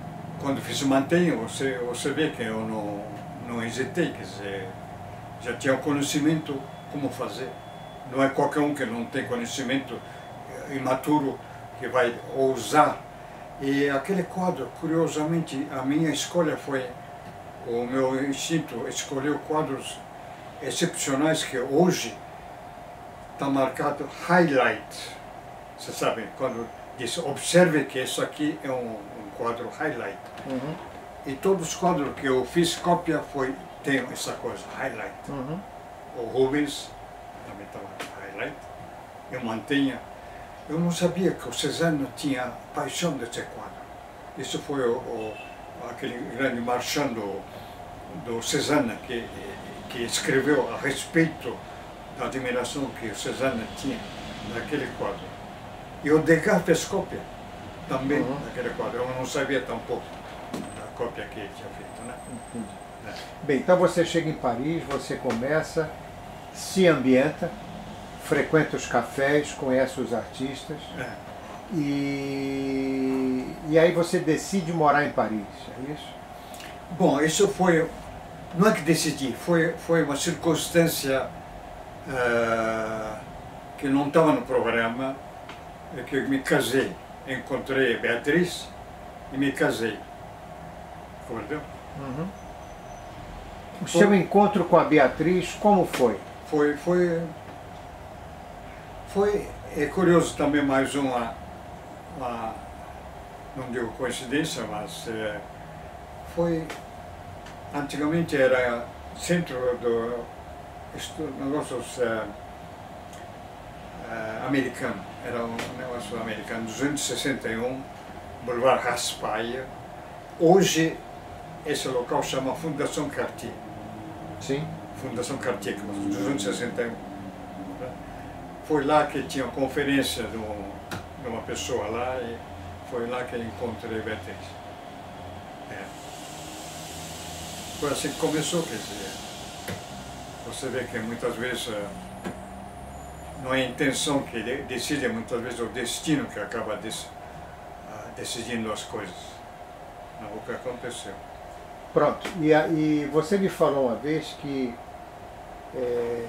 quando fiz mantenho, você, você vê que eu não, não hesitei, quer dizer, já tinha conhecimento como fazer. Não é qualquer um que não tem conhecimento imaturo que vai ousar. E aquele quadro, curiosamente, a minha escolha foi, o meu instinto escolheu quadros excepcionais que hoje está marcado highlight. Você sabe, quando diz, observe que isso aqui é um, um quadro highlight. Uhum. E todos os quadros que eu fiz cópia foi, tem essa coisa, highlight. Uhum. O Rubens também estava highlight. Eu mantenha. Eu não sabia que o Cézanne tinha paixão desse quadro. Isso foi o, o, aquele grande marchand do, do Cézanne que, que escreveu a respeito da admiração que o Cézanne tinha naquele quadro. E o Degas fez cópia também uhum. daquele quadro. Eu não sabia tampouco da cópia que ele tinha feito, né? Entendi. É. Bem, então você chega em Paris, você começa, se ambienta, frequenta os cafés, conhece os artistas é. e, e aí você decide morar em Paris, é isso? Bom, isso foi, não é que decidi, foi, foi uma circunstância uh, que não estava no programa, é que eu me casei, encontrei a Beatriz e me casei. Entendeu? Uhum. O seu foi, encontro com a Beatriz, como foi? Foi, foi, foi, é curioso também mais uma, uma não digo coincidência, mas é, foi, antigamente era centro do negócios é, é, americano, era um negócio americano, duzentos e sessenta e um, Boulevard Raspail. Hoje esse local chama Fundação Cartier. Sim. Fundação Cartier, duzentos e sessenta e um. Foi lá que tinha conferência de, um, de uma pessoa lá e foi lá que encontrei Beatriz. É. Foi assim que começou, quer dizer, você vê que muitas vezes não é a intenção que decide, muitas vezes é o destino que acaba dec, decidindo as coisas. Não, o que aconteceu. Pronto, e, a, e você me falou uma vez que é,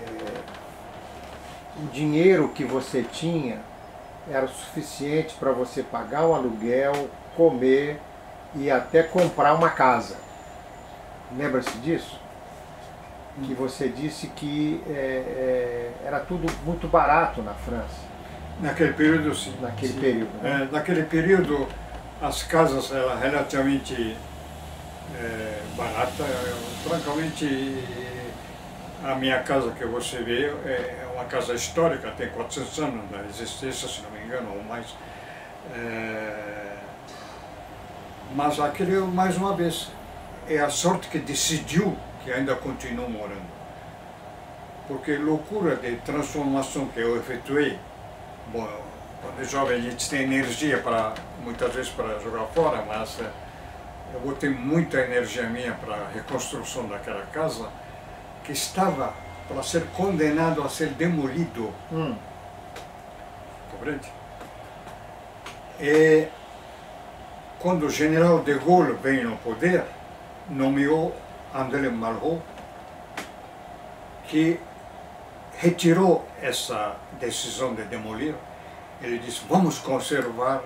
o dinheiro que você tinha era o suficiente para você pagar o aluguel, comer e até comprar uma casa. Lembra-se disso? Hum. Que você disse que é, é, era tudo muito barato na França. Naquele período, sim. Naquele sim. período. Né? É, naquele período, as casas eram relativamente é, baratas. Francamente, a minha casa que você vê é uma casa histórica, tem quatrocentos anos da existência, se não me engano, ou mais. É, mas aquele, mais uma vez, é a sorte que decidiu que ainda continuo morando. Porque loucura de transformação que eu efetuei, bom, quando é jovem a gente tem energia para, muitas vezes para jogar fora, mas eu botei muita energia minha para a reconstrução daquela casa, que estava para ser condenado a ser demolido. Hum. Compreende? E quando o general de Gaulle veio no poder, nomeou André Malraux, que retirou essa decisão de demolir. Ele disse, vamos conservar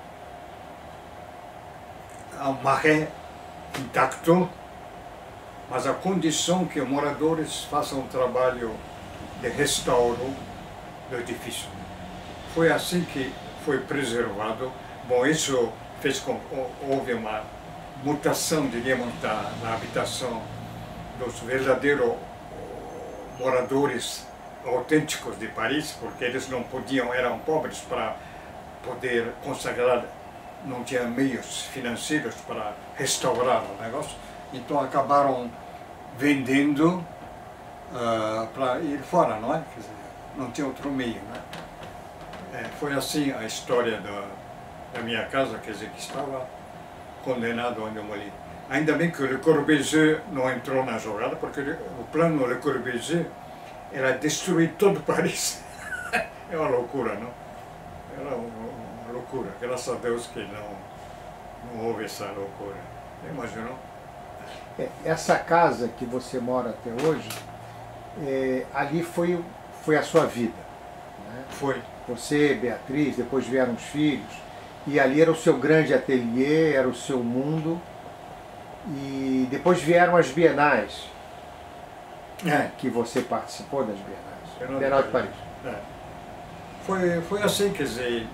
o Marais intacto, mas a condição que os moradores façam um trabalho de restauro do edifício. Foi assim que foi preservado. Bom, isso fez com que houve uma mutação, diríamos, da, na habitação dos verdadeiros moradores autênticos de Paris, porque eles não podiam, eram pobres para poder consagrar, não tinham meios financeiros para restaurar o negócio, então acabaram vendendo uh, para ir fora, não é? Quer dizer, não tinha outro meio, né? É, foi assim a história da, da minha casa, quer dizer, que estava condenado onde eu morri. Ainda bem que o Le Corbusier não entrou na jogada, porque o plano do Le Corbusier era destruir todo Paris. É uma loucura, não? Era uma, uma loucura. Graças a Deus que não, não houve essa loucura. Imaginou? É, essa casa que você mora até hoje, é, ali foi, foi a sua vida, né? Foi. Você, Beatriz, depois vieram os filhos, e ali era o seu grande ateliê, era o seu mundo, e depois vieram as bienais, É. que você participou das bienais, Bienal Bienal de de Paris. É. Foi, foi assim, quer dizer,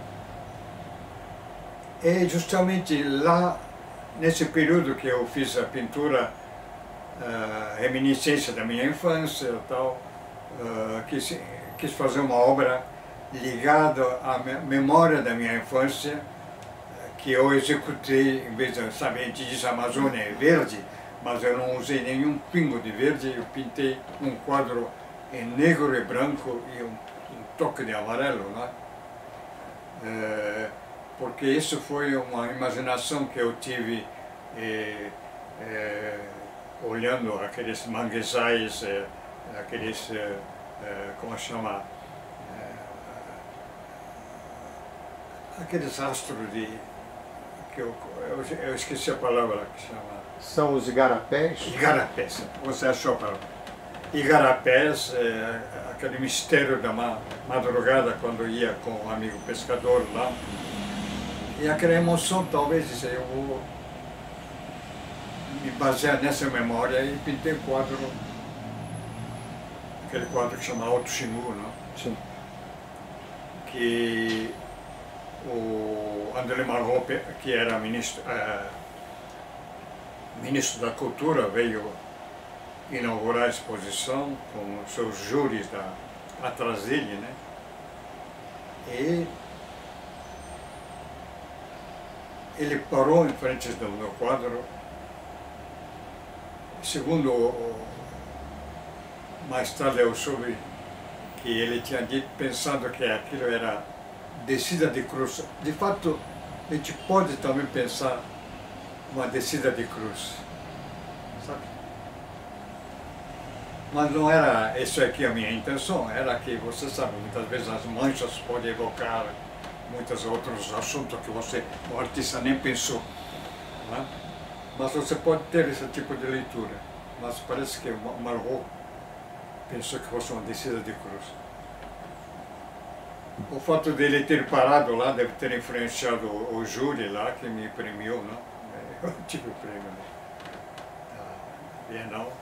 é justamente lá, nesse período que eu fiz a pintura, uh, reminiscência da minha infância e tal, uh, quis, quis fazer uma obra ligada à memória da minha infância, que eu executei, em vez de, sabe, a gente diz a Amazônia é verde, mas eu não usei nenhum pingo de verde, eu pintei um quadro em negro e branco e um, um toque de amarelo, né? É, porque isso foi uma imaginação que eu tive é, é, olhando aqueles manguezais, é, aqueles, é, é, como chama, é, aqueles rastros de, que eu, eu, eu esqueci a palavra que chama. São os igarapés? Igarapés, você achou a palavra. Igarapés, é, aquele mistério da ma madrugada quando ia com um amigo pescador lá. E aquela emoção, talvez, disse, eu vou me basear nessa memória e pintei um quadro, aquele quadro que chama Alto Xingu, não? Sim. Que o André Malraux, que era ministro, uh, ministro da Cultura, veio inaugurar a exposição com os seus júris da, atrás dele, né? E ele parou em frente do meu quadro. Segundo, mais tarde eu soube que ele tinha dito, pensando que aquilo era descida de cruz. De fato, a gente pode também pensar uma descida de cruz, sabe? Mas não era isso aqui a minha intenção, era que, você sabe, muitas vezes as manchas podem evocar muitos outros assuntos que você, o artista, nem pensou, né? Mas você pode ter esse tipo de leitura, mas parece que o Malraux pensou que fosse uma descida de cruz. O fato dele ter parado lá deve ter influenciado o, o júri lá, que me premiou, né? Eu tive o prêmio da Bienal,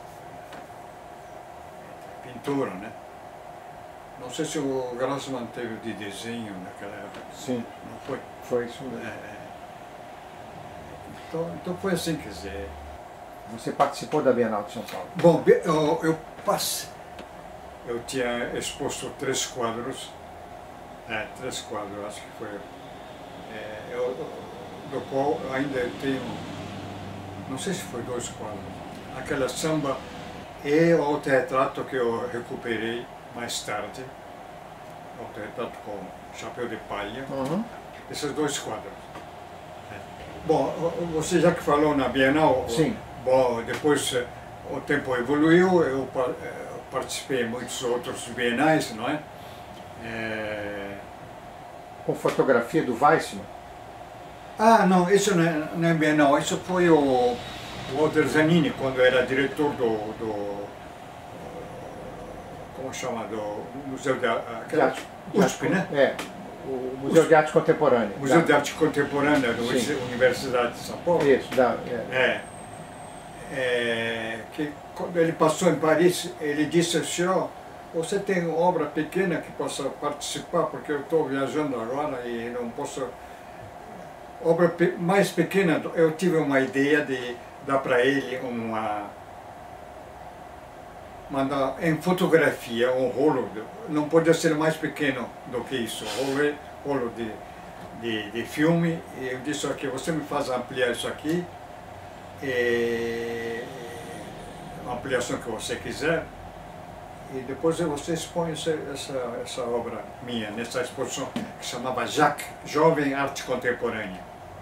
pintura, né? Não sei se o Grassman teve de desenho naquela época. Sim. Não foi? Foi isso mesmo. É, então, então foi assim, quer dizer... Você participou da Bienal de São Paulo? Bom, eu, eu passei. Eu tinha exposto três quadros, é, três quadros, acho que foi, é, eu, do qual ainda tenho, não sei se foi dois quadros, aquela samba e o autorretrato que eu recuperei mais tarde, autorretrato com chapéu de palha, Uhum. esses dois quadros. É. Bom, você já que falou na Bienal, Sim. Bom, depois o tempo evoluiu, eu participei em muitos outros bienais, não é? É... Com fotografia do Weissman? Ah, não, isso não é, não é bienal, isso foi o, o Walter Zanini, quando era diretor do, do como chama, do Museu de, de Arte, U S P, né? É, o Museu de Arte Contemporânea. Museu da... de Arte Contemporânea da Universidade de São Paulo. Isso, da, é. É. É, que quando ele passou em Paris, ele disse assim, ó, você tem obra pequena que possa participar, porque eu estou viajando agora e não posso... Obra pe... mais pequena, eu tive uma ideia de dar para ele uma... mandar em fotografia um rolo, de... não podia ser mais pequeno do que isso, rolo, rolo de, de, de filme, e eu disse, ok, você me faz ampliar isso aqui, e a ampliação que você quiser, e depois você expõe essa, essa, essa obra minha, nessa exposição que chamava Jacques, Jovem Arte Contemporânea.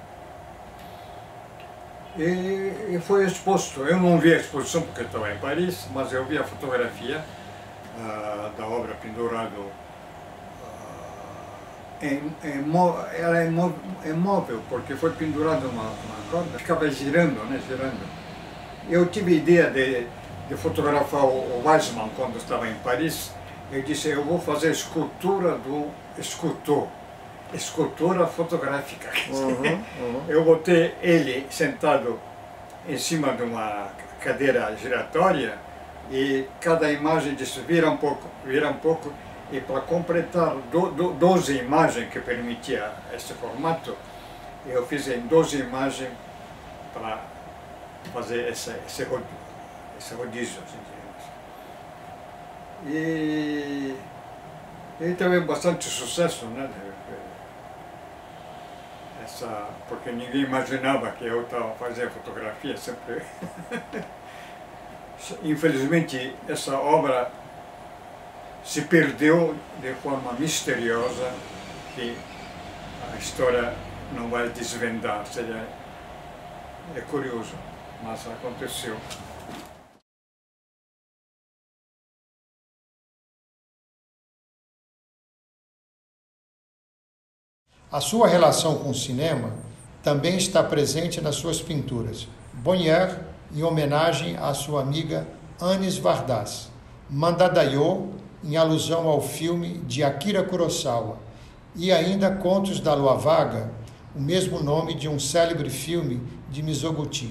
E, e foi exposto. Eu não vi a exposição porque eu estava em Paris, mas eu vi a fotografia uh, da obra pendurada uh, é, é, ela é móvel, porque foi pendurada uma, uma corda, ficava girando, né, girando. Eu tive a ideia de, de fotografar o, o Weissmann quando estava em Paris. Eu disse, eu vou fazer escultura do escultor, escultura fotográfica. Uhum, uhum. Eu botei ele sentado em cima de uma cadeira giratória e cada imagem disse, vira um pouco, vira um pouco. E para completar do, do, doze imagens que permitia esse formato, eu fiz em doze imagens para fazer esse, esse, rodízio, esse rodízio, assim, digamos. E ele teve bastante sucesso, né? Essa, porque ninguém imaginava que eu estava fazendo fotografia sempre. Infelizmente, essa obra se perdeu de forma misteriosa, que a história não vai desvendar. Seria, é curioso, mas aconteceu. A sua relação com o cinema também está presente nas suas pinturas. Bonnier, em homenagem à sua amiga Anis Vardas. Mandadayo, em alusão ao filme de Akira Kurosawa, e ainda Contos da Lua Vaga, o mesmo nome de um célebre filme de Mizoguchi.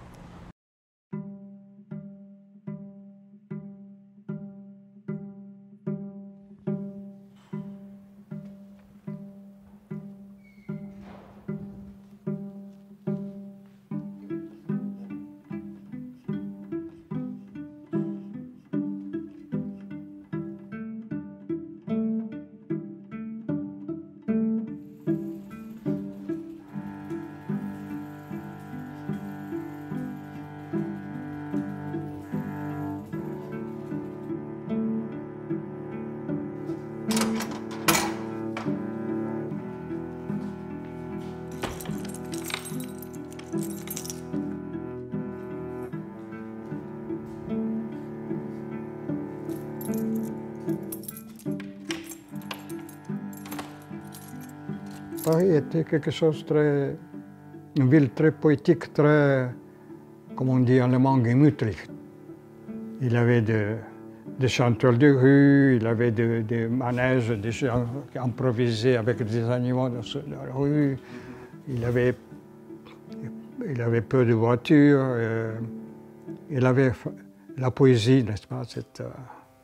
Paris était quelque chose de très, une ville très poétique, très, comme on dit en allemand, gemütlich. Il avait de, des chanteurs de rue, il avait des de manèges, des gens qui improvisaient avec des animaux dans la rue. Il avait, il avait peu de voitures. Euh, il avait la poésie, n'est-ce pas? Cette, euh,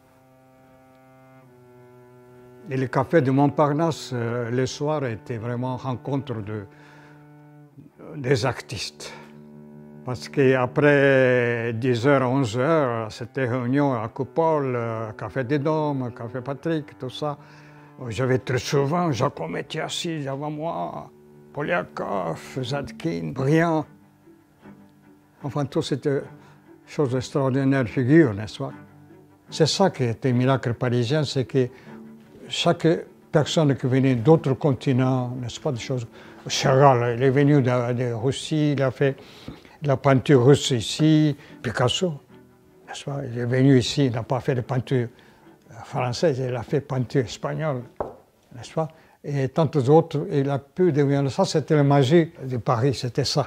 Et le café de Montparnasse, euh, le soir, était vraiment rencontre de, des artistes. Parce qu'après dix heures, onze heures, c'était réunion à Coupole, euh, Café des Dômes, Café Patrick, tout ça. J'avais très souvent Jacomet était assis devant moi, Poliakov, Zadkine, Briand. Enfin, tout c'était chose extraordinaire figure, n'est-ce pas? C'est ça qui était le miracle parisien, c'est que chaque personne qui venait d'autres continents, n'est-ce pas, des choses. Chagall, il est venu de, de Russie, il a fait la peinture russe ici, Picasso, n'est-ce pas, il est venu ici, il n'a pas fait de peinture française, il a fait peinture espagnole, n'est-ce pas, et tant d'autres, il a pu devenir ça, c'était la magie de Paris, c'était ça.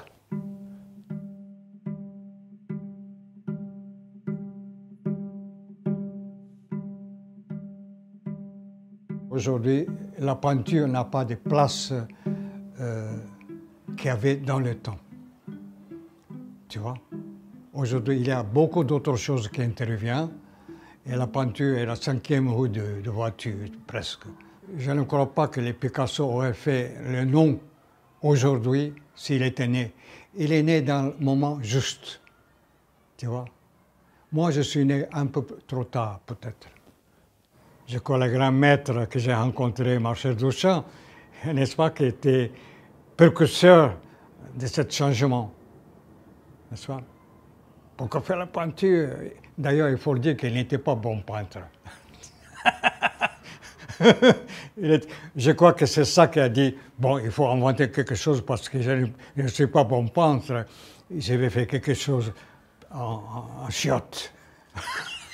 Aujourd'hui, la peinture n'a pas de place euh, qu'il y avait dans le temps. Tu vois? Aujourd'hui, il y a beaucoup d'autres choses qui interviennent et la peinture est la cinquième roue de, de voiture, presque. Je ne crois pas que les Picasso auraient fait le nom aujourd'hui s'il était né. Il est né dans le moment juste. Tu vois? Moi, je suis né un peu trop tard, peut-être. Je crois que le grand maître que j'ai rencontré, Marcel Duchamp, n'est-ce pas, qui était précurseur de ce changement, n'est-ce pas? Pour qu'on fasse la peinture, d'ailleurs, il faut le dire qu'il n'était pas bon peintre. est, je crois que c'est ça qu'il a dit, bon, il faut inventer quelque chose parce que je ne suis pas bon peintre, je vais faire quelque chose en, en, en chiotte.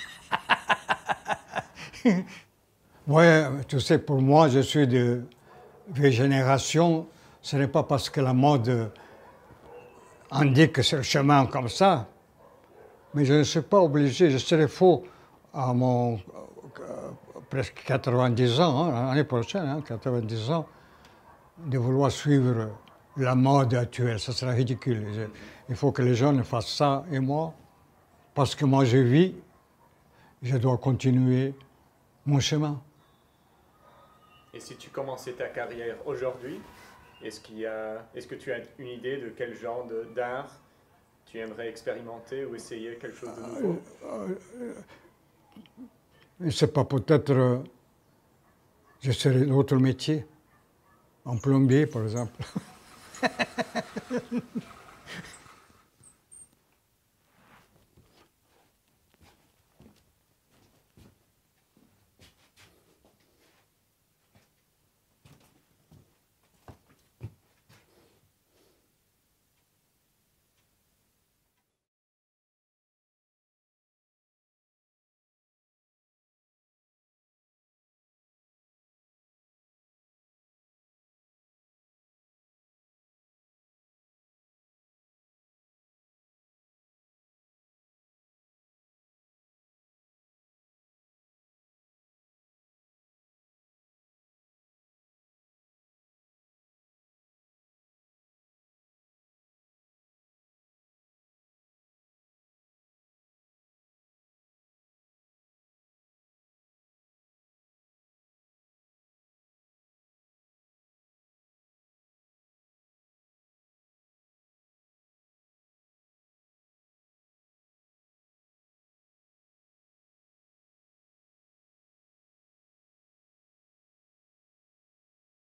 Oui, tu sais, pour moi, je suis de, vieille génération, ce n'est pas parce que la mode indique que c'est le chemin comme ça, mais je ne suis pas obligé, je serais faux à mon euh, presque quatre-vingt-dix ans, hein, l'année prochaine, hein, quatre-vingt-dix ans, de vouloir suivre la mode actuelle. Ça serait ridicule. Il faut que les jeunes fassent ça, et moi, parce que moi je vis, je dois continuer mon chemin. Et si tu commençais ta carrière aujourd'hui, est-ce qu'il y a, est-ce que tu as une idée de quel genre de, d'art tu aimerais expérimenter ou essayer quelque chose de nouveau? Je ne sais pas, peut-être euh, j'essaierai d'autres métiers, en plombier par exemple.